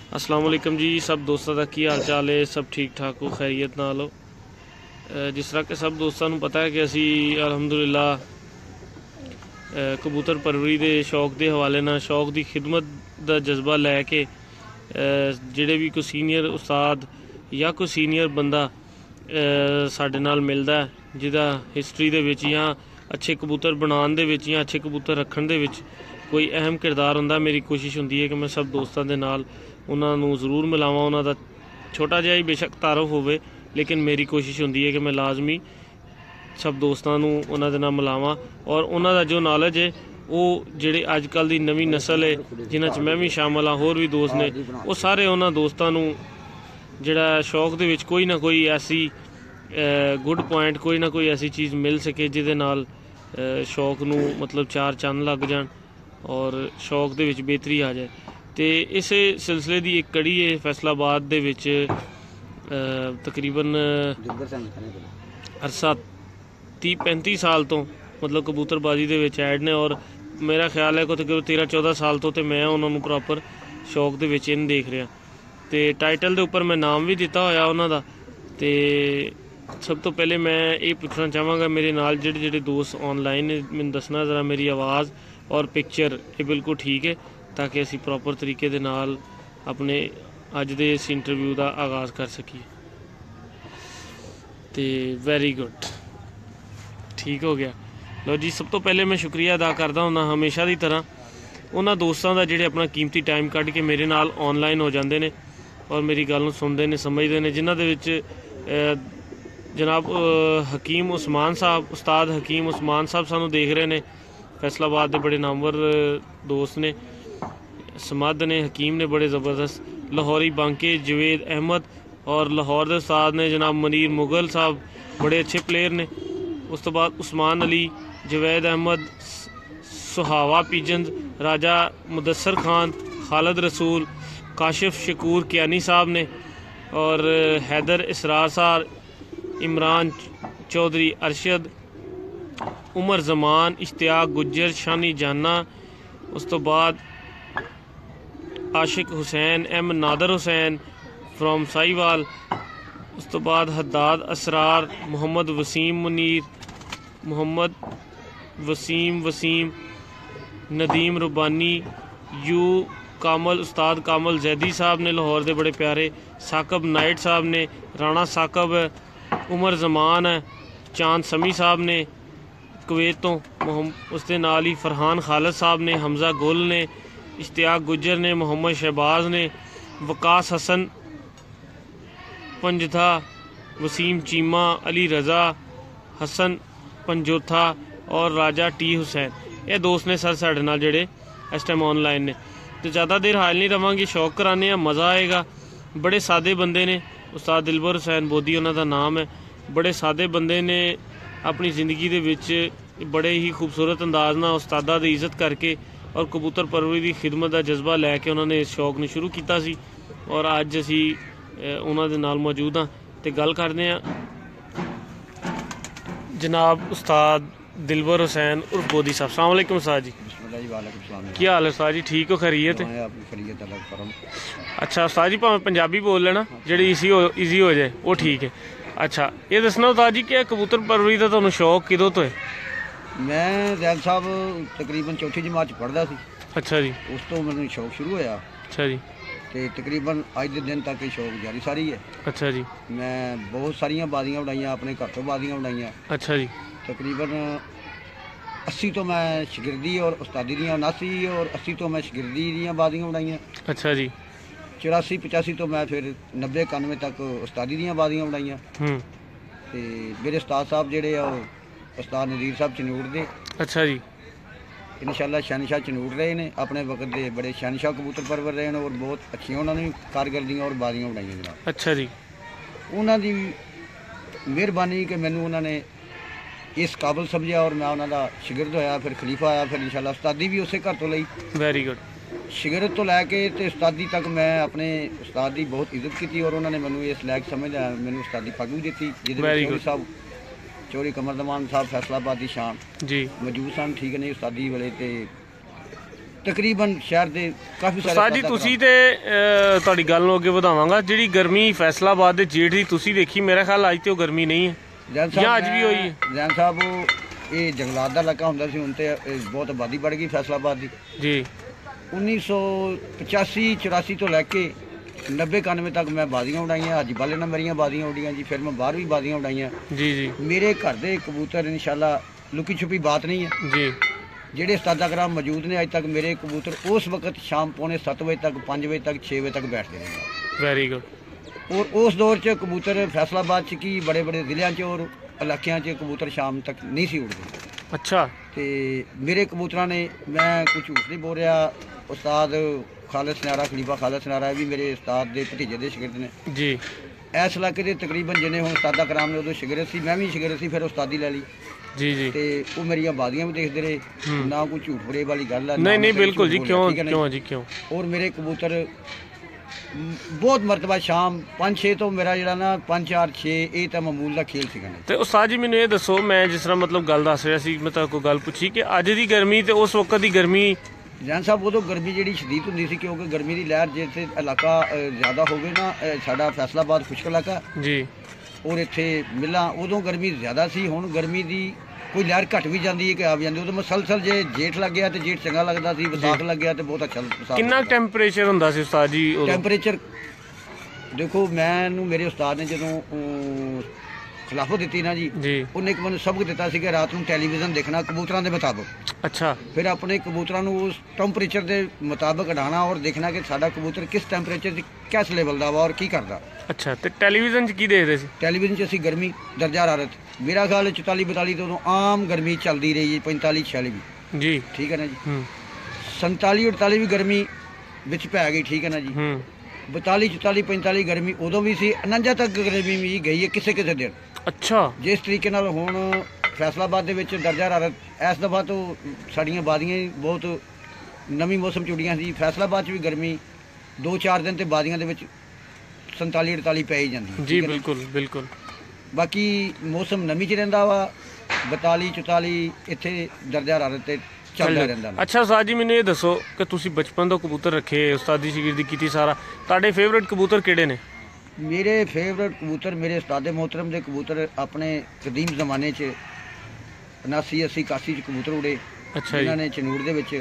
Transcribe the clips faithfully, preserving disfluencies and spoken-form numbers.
अस्सलाम वालेकुम जी। सब दोस्तों का की हाल चाल है? सब ठीक ठाक हो, खैरियत नाल हो? जिस तरह के सब दोस्तों को पता है कि असी अलहमदुलिल्ला कबूतर परवरी के शौक के हवाले ना शौक की खिदमत का जज्बा लैके जिहड़े भी कोई सीनियर उस्ताद या कोई सीनियर बंदा साडे नाल मिलदा है जिहदा हिस्टरी दे विच या अच्छे कबूतर बनाने दे विच या अच्छे कबूतर रखने दे विच कोई अहम किरदार हुंदा, मेरी कोशिश हुंदी है कि मैं सब दोस्तों के नाल उन्होंने जरूर मिलावां। उन्हों छोटा जिहा ही बेशक तारफ होवे, लेकिन मेरी कोशिश हुंदी है कि मैं लाजमी सब दोस्तों उन्होंने नाल मिलावां और उन्होंने जो नॉलेज है वो जिहड़े अजकल की नवी नस्ल है जिन्हां च मैं भी शामिल हाँ, होर भी दोस्त ने, वो सारे उन्होंने दोस्तों जिहड़ा शौक दे विच कोई ना कोई ऐसी गुड पॉइंट कोई ना कोई ऐसी चीज़ मिल सके जिहदे नाल शौक नूं मतलब चार चंद लग जाण और शौक दे विच बेहतरी आ जाए। तो इस सिलसिले की एक कड़ी है फैसलाबाद दे विच तकरीबन अरसा तीह पैंती साल तो मतलब कबूतरबाजी दे विच ऐड ने और मेरा ख्याल है कि तकरीबन तेरह चौदह साल तो मैं उन्होंने प्रॉपर शौक दे विच इन देख रहा। तो टाइटल के उपर मैं नाम भी दिता होया उन्हों का। तो सब तो पहले मैं ये पूछना चाहवागा मेरे नाल जिहड़े जिहड़े दोस्त ऑनलाइन मैनूं दसना जरा मेरी आवाज़ और पिक्चर ये बिल्कुल ठीक है ताकि असी प्रॉपर तरीके दे नाल अपने अज दे इस इंटरव्यू का आगाज़ कर सकीए। तो वैरी गुड, ठीक हो गया। लो जी, सब तो पहले मैं शुक्रिया अदा करता हूँ हमेशा की तरह उन्होंने दोस्तों का जिहड़े अपना कीमती टाइम कढ़ के मेरे नाल ऑनलाइन हो जाते हैं और मेरी गल सुनते हैं समझते हैं, जिन्हों दे विच जनाब हकीम उस्मान साहब उस्ताद हकीम उस्मान साहब सानू देख रहे हैं, फैसलाबाद के बड़े नामवर दोस्त ने, समद ने, हकीम ने बड़े ज़बरदस्त, लाहौरी बांके जवेद अहमद और लाहौर के उस्ताद ने जनाब मनीर मुगल साहब बड़े अच्छे प्लेयर ने। उस तो बाद उस्मान अली, जवेद अहमद, सुहावा पीजंद, राजा मुदस्सर खान, खालिद रसूल, काशिफ शकूर कियानी साहब ने और हैदर इसरार साहब, इमरान चौधरी अरशद, उमर जमान, इश्तियाक गुज्जर, शानी जाना, उस तो बाद आशिक हुसैन, एम नादर हुसैन फ्रॉम साहिवाल, उस तो बाद हद्दाद असरार, मोहम्मद वसीम मुनीर, मोहम्मद वसीम वसीम, नदीम रुबानी, यू कामल उस्ताद कामल जैदी साहब ने लाहौर के बड़े प्यारे, साकब नाइट साहब ने, राणा साकब है, उमर जमान है, चांद समी साहब ने कुवैत तो, उसके नाल ही फरहान खालिद साहब ने, हमज़ा गुल ने, इश्तियाक गुज्जर ने, मोहम्मद शहबाज ने, वकास हसन पंजथा, वसीम चीमा, अली रज़ा, हसन पंजोथा और राजा टी हुसैन, ये दोस्त ने सर साढ़े नाल जिहड़े इस टाइम ऑनलाइन ने। तो ज़्यादा देर हाल नहीं रवांगे, शौक कराने मज़ा आएगा। बड़े सादे बंदे ने, उस्ताद दिलबर हुसैन बोधी उन्हों नाम है, बड़े सादे बंदे ने अपनी ज़िंदगी दे विच बड़े ही खूबसूरत अंदाज नाल उस्तादा दी इज़्ज़त करके और कबूतर परवरी की खिदमत का जज्बा लैके उन्होंने इस शौक ने शुरू किया सी और अज असी उन्हों दे नाल मौजूद हाँ। तो गल करते हैं जनाब उस्ताद दिलबर हुसैन उर्फ बोधी साहब। अस्सलाम वालेकुम उस्ताद जी। की हाल है उस्ताद जी? ठीक हो, खैरियत है? अच्छा उस्ताद जी, भावें पंजाबी बोल लेना जी ईजी हो ईजी हो जाए वो ठीक है। अच्छा ये दसना उस्ताद जी कि कबूतर परवरी का तुहानू शौक किदों तो है? मैं जैद साहब तकरीबन चौथी जमात पढ़ता सी। अच्छा जी। उस तो मैंने शौक शुरू होया। अच्छा जी। तो तकरीबन अज के दिन तक शौक जारी सारी है। अच्छा जी। मैं बहुत सारिया बाजियां बनाइया, अपने घर तो बाजियां बनाइया। अच्छा जी। तकरीबन अस्सी तो मैं शगिरदी और उस्तादी दियाँ, उनासी और अस्सी तो मैं शगिरदी दियाँ बाजियां बनाइया। अच्छा जी। चौरासी पचासी तो मैं फिर नब्बे इक्यानवे तक उस्तादी दियाँ बाजियां बनाइया। तो मेरे उस्ताद साहब जेडे उस्ताद नज़ीर साहब चनूड़ दे। अच्छा जी। इंशाअल्लाह शहनशाह चनूड़ रहे हैं, अपने वक्त के बड़े शहनशाह कबूतर परवर रहे हैं और बहुत अच्छी उन्होंने कारकर्दियाँ और बाजियां बनाई जनाब। अच्छा जी। उन्होंने मेहरबानी कि मैनू उन्होंने इस काबिल समझा और मैं उन्होंने शिगिरद होया, फिर खलीफा आया, फिर इंशाअल्लाह उस्तादी भी उसे घर तो लई। Very good. शिगिरद तो लैके तो उस्तादी तक मैं अपने उस्ताद की बहुत इज्जत की और उन्होंने मैनू इस लायक समझा, मैनू उस्तादी पग भी दी जिहदे साहब चौरी कमरदमान साहब फैसलाबाद की शान जी मौजूद सन। ठीक नहीं उस्तादी वाले तो ਤਕਰੀਬਨ ਸ਼ਹਿਰ ਦੇ ਕਾਫੀ ਸਾਰੇ ਉਸਤਾਦ ਜੀ ਤੁਸੀਂ ਤੇ ਅ, ਤੁਹਾਡੀ ਗੱਲ ਨੂੰ ਅੱਗੇ ਵਧਾਵਾਂਗਾ, ਜਿਹੜੀ ਗਰਮੀ ਫੈਸਲਾਬਾਦ ਦੇ ਜੇਠ ਦੀ ਤੁਸੀਂ ਦੇਖੀ, ਮੇਰਾ ਖਿਆਲ ਅੱਜ ਤੇ ਉਹ ਗਰਮੀ ਨਹੀਂ ਹੈ ਜੈਨ ਜਾਂ ਸਾਹਿਬ ਅੱਜ ਵੀ ਹੋਈ ਹੈ? ਜੈਨ ਸਾਹਿਬ ਉਹ ਇਹ ਜੰਗਲਾਤ ਦਾ ਇਲਾਕਾ ਹੁੰਦਾ ਸੀ, ਹੁਣ ਤੇ ਇਹ ਬਹੁਤ ਆਬਾਦੀ ਵੱਧ ਗਈ ਫੈਸਲਾਬਾਦ ਦੀ। ਜੀ ਉੱਨੀ ਸੌ ਪਚਾਸੀ ਚੁਰਾਸੀ ਤੋਂ ਲੈ ਕੇ ਨੱਬੇ ਇਕਾਨਵੇਂ ਤੱਕ ਮੈਂ ਬਾਜ਼ੀਆਂ ਉਡਾਈਆਂ, ਹਾਜੀ ਬਾਲੇ ਨਾਲ ਮੇਰੀਆਂ ਬਾਜ਼ੀਆਂ ਉਡੀਆਂ ਜੀ। ਫਿਰ ਮੈਂ ਬਾਹਰ ਵੀ ਬਾਜ਼ੀਆਂ ਉਡਾਈਆਂ ਜੀ ਜੀ ਮੇਰੇ ਘਰ ਦੇ ਕਬੂਤਰ ਇਨਸ਼ਾਅੱਲਾ ਲੁਕੀ ਛੁਪੀ ਬਾਤ ਨਹੀਂ ਹੈ ਜੀ। ਜਿਹੜੇ ਉਸਤਾਦਾ ਕਰਾਮ ਮੌਜੂਦ ਨੇ ਅੱਜ ਤੱਕ ਮੇਰੇ ਕਬੂਤਰ ਉਸ ਵਕਤ ਸ਼ਾਮ ਪੌਣੇ ਸੱਤ ਵਜੇ ਤੱਕ ਪੰਜ ਵਜੇ ਤੱਕ ਛੇ ਵਜੇ ਤੱਕ ਬੈਠਦੇ ਨੇ। Very good. ਔਰ ਉਸ ਦੌਰ 'ਚ ਕਬੂਤਰ ਫੈਸਲਾਬਾਦ 'ਚ ਕੀ ਬੜੇ ਬੜੇ ਜ਼ਿਲ੍ਹਿਆਂ 'ਚ ਔਰ ਇਲਾਕਿਆਂ 'ਚ ਕਬੂਤਰ ਸ਼ਾਮ ਤੱਕ ਨਹੀਂ ਸੀ ਉੱਡਦੇ। ਅੱਛਾ। ਤੇ ਮੇਰੇ ਕਬੂਤਰਾਂ ਨੇ, ਮੈਂ ਕੁਝ ਝੂਠ ਨਹੀਂ ਬੋਲ ਰਿਹਾ, ਉਸਤਾਦ ਖਾਲਿਦ ਸਨਾਰਾ, ਖਲੀਫਾ ਖਾਲਿਦ ਸਨਾਰਾ ਵੀ ਮੇਰੇ ਉਸਤਾਦ ਦੇ ਭਤੀਜੇ ਦੇ ਸ਼ਾਗਿਰਦ ਨੇ ਜੀ। ਇਸ ਇਲਾਕੇ ਦੇ ਤਕਰੀਬਨ ਜਿੰਨੇ ਹੁਣ ਉਸਤਾਦਾ ਕਰਾਮ ਨੇ ਉਦੋਂ ਸ਼ਾਗਿਰਦ ਸੀ, ਮੈਂ ਵੀ ਸ਼ਾਗਿਰਦ ਸੀ, ਫਿਰ ਉਸਤਾਦੀ ਲੈ ਲਈ ਜੀ ਜੀ। ਤੇ ਉਹ ਮੇਰੀਆਂ ਬਾਜ਼ੀਆਂ ਵੀ ਦੇਖਦੇ ਰਹੇ, ਨਾ ਕੋਈ ਝੂਠ ਫਰੇ ਵਾਲੀ ਗੱਲ ਹੈ। ਨਹੀਂ ਨਹੀਂ ਬਿਲਕੁਲ ਜੀ, ਕਿਉਂ ਕਿਉਂ ਜੀ ਕਿਉਂ। ਔਰ ਮੇਰੇ ਕਬੂਤਰ ਬਹੁਤ ਮਰਤਬਾ ਸ਼ਾਮ ਪੰਜ ਛੇ ਤੋਂ ਮੇਰਾ ਜਿਹੜਾ ਨਾ ਪੰਜ ਚਾਰ ਛੇ ਇਹ ਤਾਂ ਮਾਮੂਲ ਦਾ ਖੇਲ ਸੀਗਾ। ਤੇ ਉਸਤਾਦ ਜੀ ਮੈਨੂੰ ਇਹ ਦੱਸੋ, ਮੈਂ ਜਿਸ ਤਰ੍ਹਾਂ ਮਤਲਬ ਗੱਲ ਦੱਸ ਰਿਹਾ ਸੀ, ਮੈਂ ਤਾਂ ਕੋਈ ਗੱਲ ਪੁੱਛੀ ਕਿ ਅੱਜ ਦੀ ਗਰਮੀ ਤੇ ਉਸ ਵਕਤ ਦੀ ਗਰਮੀ। ਜੈਨ ਸਾਹਿਬ ਉਦੋਂ ਗਰਮੀ ਜਿਹੜੀ ਸ਼ਦੀਦ ਹੁੰਦੀ ਸੀ, ਕਿਉਂਕਿ ਗਰਮੀ ਦੀ ਲਹਿਰ ਜਿੱਥੇ ਇਲਾਕਾ ਜ਼ਿਆਦਾ ਹੋਵੇ ਨਾ, ਸਾਡਾ ਫੈਸਲਾਬਾਦ ਖੁਸ਼ਕ ਇਲਾਕਾ ਜੀ, ਔਰ ਇੱਥੇ ਮਿਲਾਂ, ਉਦੋਂ ਗਰਮੀ ਜ਼ਿਆਦਾ ਸੀ। ਹੁਣ ਗਰਮੀ ਦੀ ਕੋਈ ਲਹਿਰ ਘਟ ਵੀ ਜਾਂਦੀ ਹੈ ਕਿ ਆ ਵੀ ਜਾਂਦੀ। ਉਦੋਂ ਮਸਲਸਲ ਜੇ ਜੇਠ ਲੱਗ ਗਿਆ ਤੇ ਜੇਠ ਚੰਗਾ ਲੱਗਦਾ ਸੀ, ਵਿਸਾਖ ਲੱਗ ਗਿਆ ਤੇ ਬਹੁਤ ਅੱਛਾ। ਕਿੰਨਾ ਟੈਂਪਰੇਚਰ ਹੁੰਦਾ ਸੀ ਉਸਤਾਦ ਜੀ ਉਦੋਂ? ਟੈਂਪਰੇਚਰ ਦੇਖੋ, ਮੈਨੂੰ ਮੇਰੇ ਉਸਤਾਦ ਨੇ ਜਦੋਂ ਖਿਲਾਫਤ ਦਿੱਤੀ ਨਾ ਜੀ, ਉਹਨੇ ਇੱਕ ਮੈਨੂੰ ਸਬਕ ਦਿੱਤਾ ਸੀ ਕਿ ਰਾਤ ਨੂੰ ਟੈਲੀਵਿਜ਼ਨ ਦੇਖਣਾ ਕਬੂਤਰਾਂ ਦੇ ਮੁਤਾਬਕ। ਅੱਛਾ। ਫਿਰ ਆਪਣੇ ਕਬੂਤਰਾਂ ਨੂੰ ਉਸ ਟੈਂਪਰੇਚਰ ਦੇ ਮੁਤਾਬਕ ਉਡਾਉਣਾ ਔਰ ਦੇਖਣਾ ਕਿ ਸਾਡਾ ਕਬੂਤਰ ਕਿਸ ਟੈਂਪਰੇਚਰ ਤੇ ਕਿਸ ਲੈਵਲ ਦਾ ਵਾ ਔਰ ਕੀ ਕਰਦਾ। ਅੱਛਾ। ਤੇ ਟੈਲੀਵਿਜ਼ਨ 'ਚ ਕੀ ਦੇਖਦੇ ਸੀ? ਟੈਲੀਵਿਜ਼ਨ 'ਚ ਅਸੀਂ ਗਰਮੀ, ਦਰਜਾ ਹਰਾਰਤ, ਮੇਰਾ ਖਿਆਲ ਚੁਤਾਲੀ ਬਤਾਲੀ ਤੋਂ ਉਦੋਂ ਆਮ ਗਰਮੀ ਚੱਲਦੀ ਰਹੀ ਜੀ, ਪੰਤਾਲੀ ਛਿਆਲੀ ਵੀ ਜੀ, ਠੀਕ ਹੈ ਨਾ ਜੀ। ਸੰਤਾਲੀ ਅੜਤਾਲੀ ਵੀ ਗਰਮੀ ਵਿੱਚ ਪੈ ਗਈ, ਠੀਕ ਹੈ ਨਾ ਜੀ। ਬਤਾਲੀ ਚੁਤਾਲੀ ਪੰਤਾਲੀ ਗਰਮੀ ਉਦੋਂ ਵੀ ਸੀ, ਉਣੰਜਾ ਤੱਕ ਗਰਮੀ ਵੀ ਗਈ ਹੈ ਕਿਸੇ ਕਿਸੇ ਦਿਨ। ਅੱਛਾ। ਜਿਸ ਤਰੀਕੇ ਨਾਲ ਹੁਣ ਫੈਸਲਾਬਾਦ ਦੇ ਵਿੱਚ ਦਰਜਾ ਹਰਾਰਤ ਇਸ ਦਫਾ ਤੋਂ ਸਾਡੀਆਂ ਬਾਦੀਆਂ ਹੀ ਬਹੁਤ ਨਵੀਂ ਮੌਸਮ ਚੁੜੀਆਂ ਸੀ। ਫੈਸਲਾਬਾਦ 'ਚ ਵੀ ਗਰਮੀ ਦੋ ਚਾਰ ਦਿਨ ਤੇ ਬਾਦੀਆਂ ਦੇ ਵਿੱਚ ਸੰਤਾਲੀ ਅੜਤਾਲੀ ਪੈ ਹੀ ਜਾਂਦੀ ਜੀ। ਬਿਲਕੁਲ ਬਿਲਕੁਲ। ਬਾਕੀ ਮੌਸਮ ਨਵੀਂ 'ਚ ਰਹਿੰਦਾ ਵਾ, ਬਤਾਲੀ ਚੁਤਾਲੀ ਇੱਥੇ ਦਰਜਾ ਹਰਾਰਤ ਤੇ ਚੱਲਦਾ ਰਹਿੰਦਾ। ਅੱਛਾ ਉਸਤਾਦ ਜੀ ਮੈਨੂੰ ਇਹ ਦੱਸੋ ਕਿ ਤੁਸੀਂ ਬਚਪਨ ਤੋਂ ਕਬੂਤਰ ਰੱਖੇ, ਉਸਤਾਦੀ ਸ਼ਾਗਿਰਦੀ ਕੀਤੀ ਸਾਰਾ, ਤੁਹਾਡੇ ਫੇਵਰੇਟ ਕਬੂਤਰ ਕਿਹੜੇ ਨੇ? ਮੇਰੇ ਫੇਵਰੇਟ ਕਬੂਤਰ ਮੇਰੇ ਉਸਤਾਦ ਮੁਹਤਰਮ ਦੇ ਕਬੂਤਰ ਆਪਣੇ ਕਦੀਮ ਜ਼ਮਾਨੇ 'ਚ ਉਨਾਸੀ ਅੱਸੀ ਇਕਾਸੀ 'ਚ ਕਬੂਤਰ ਉੜੇ। ਅੱਛਾ। ਇਹਨਾਂ ਨੇ ਚਨੂੜ ਦੇ ਵਿੱਚ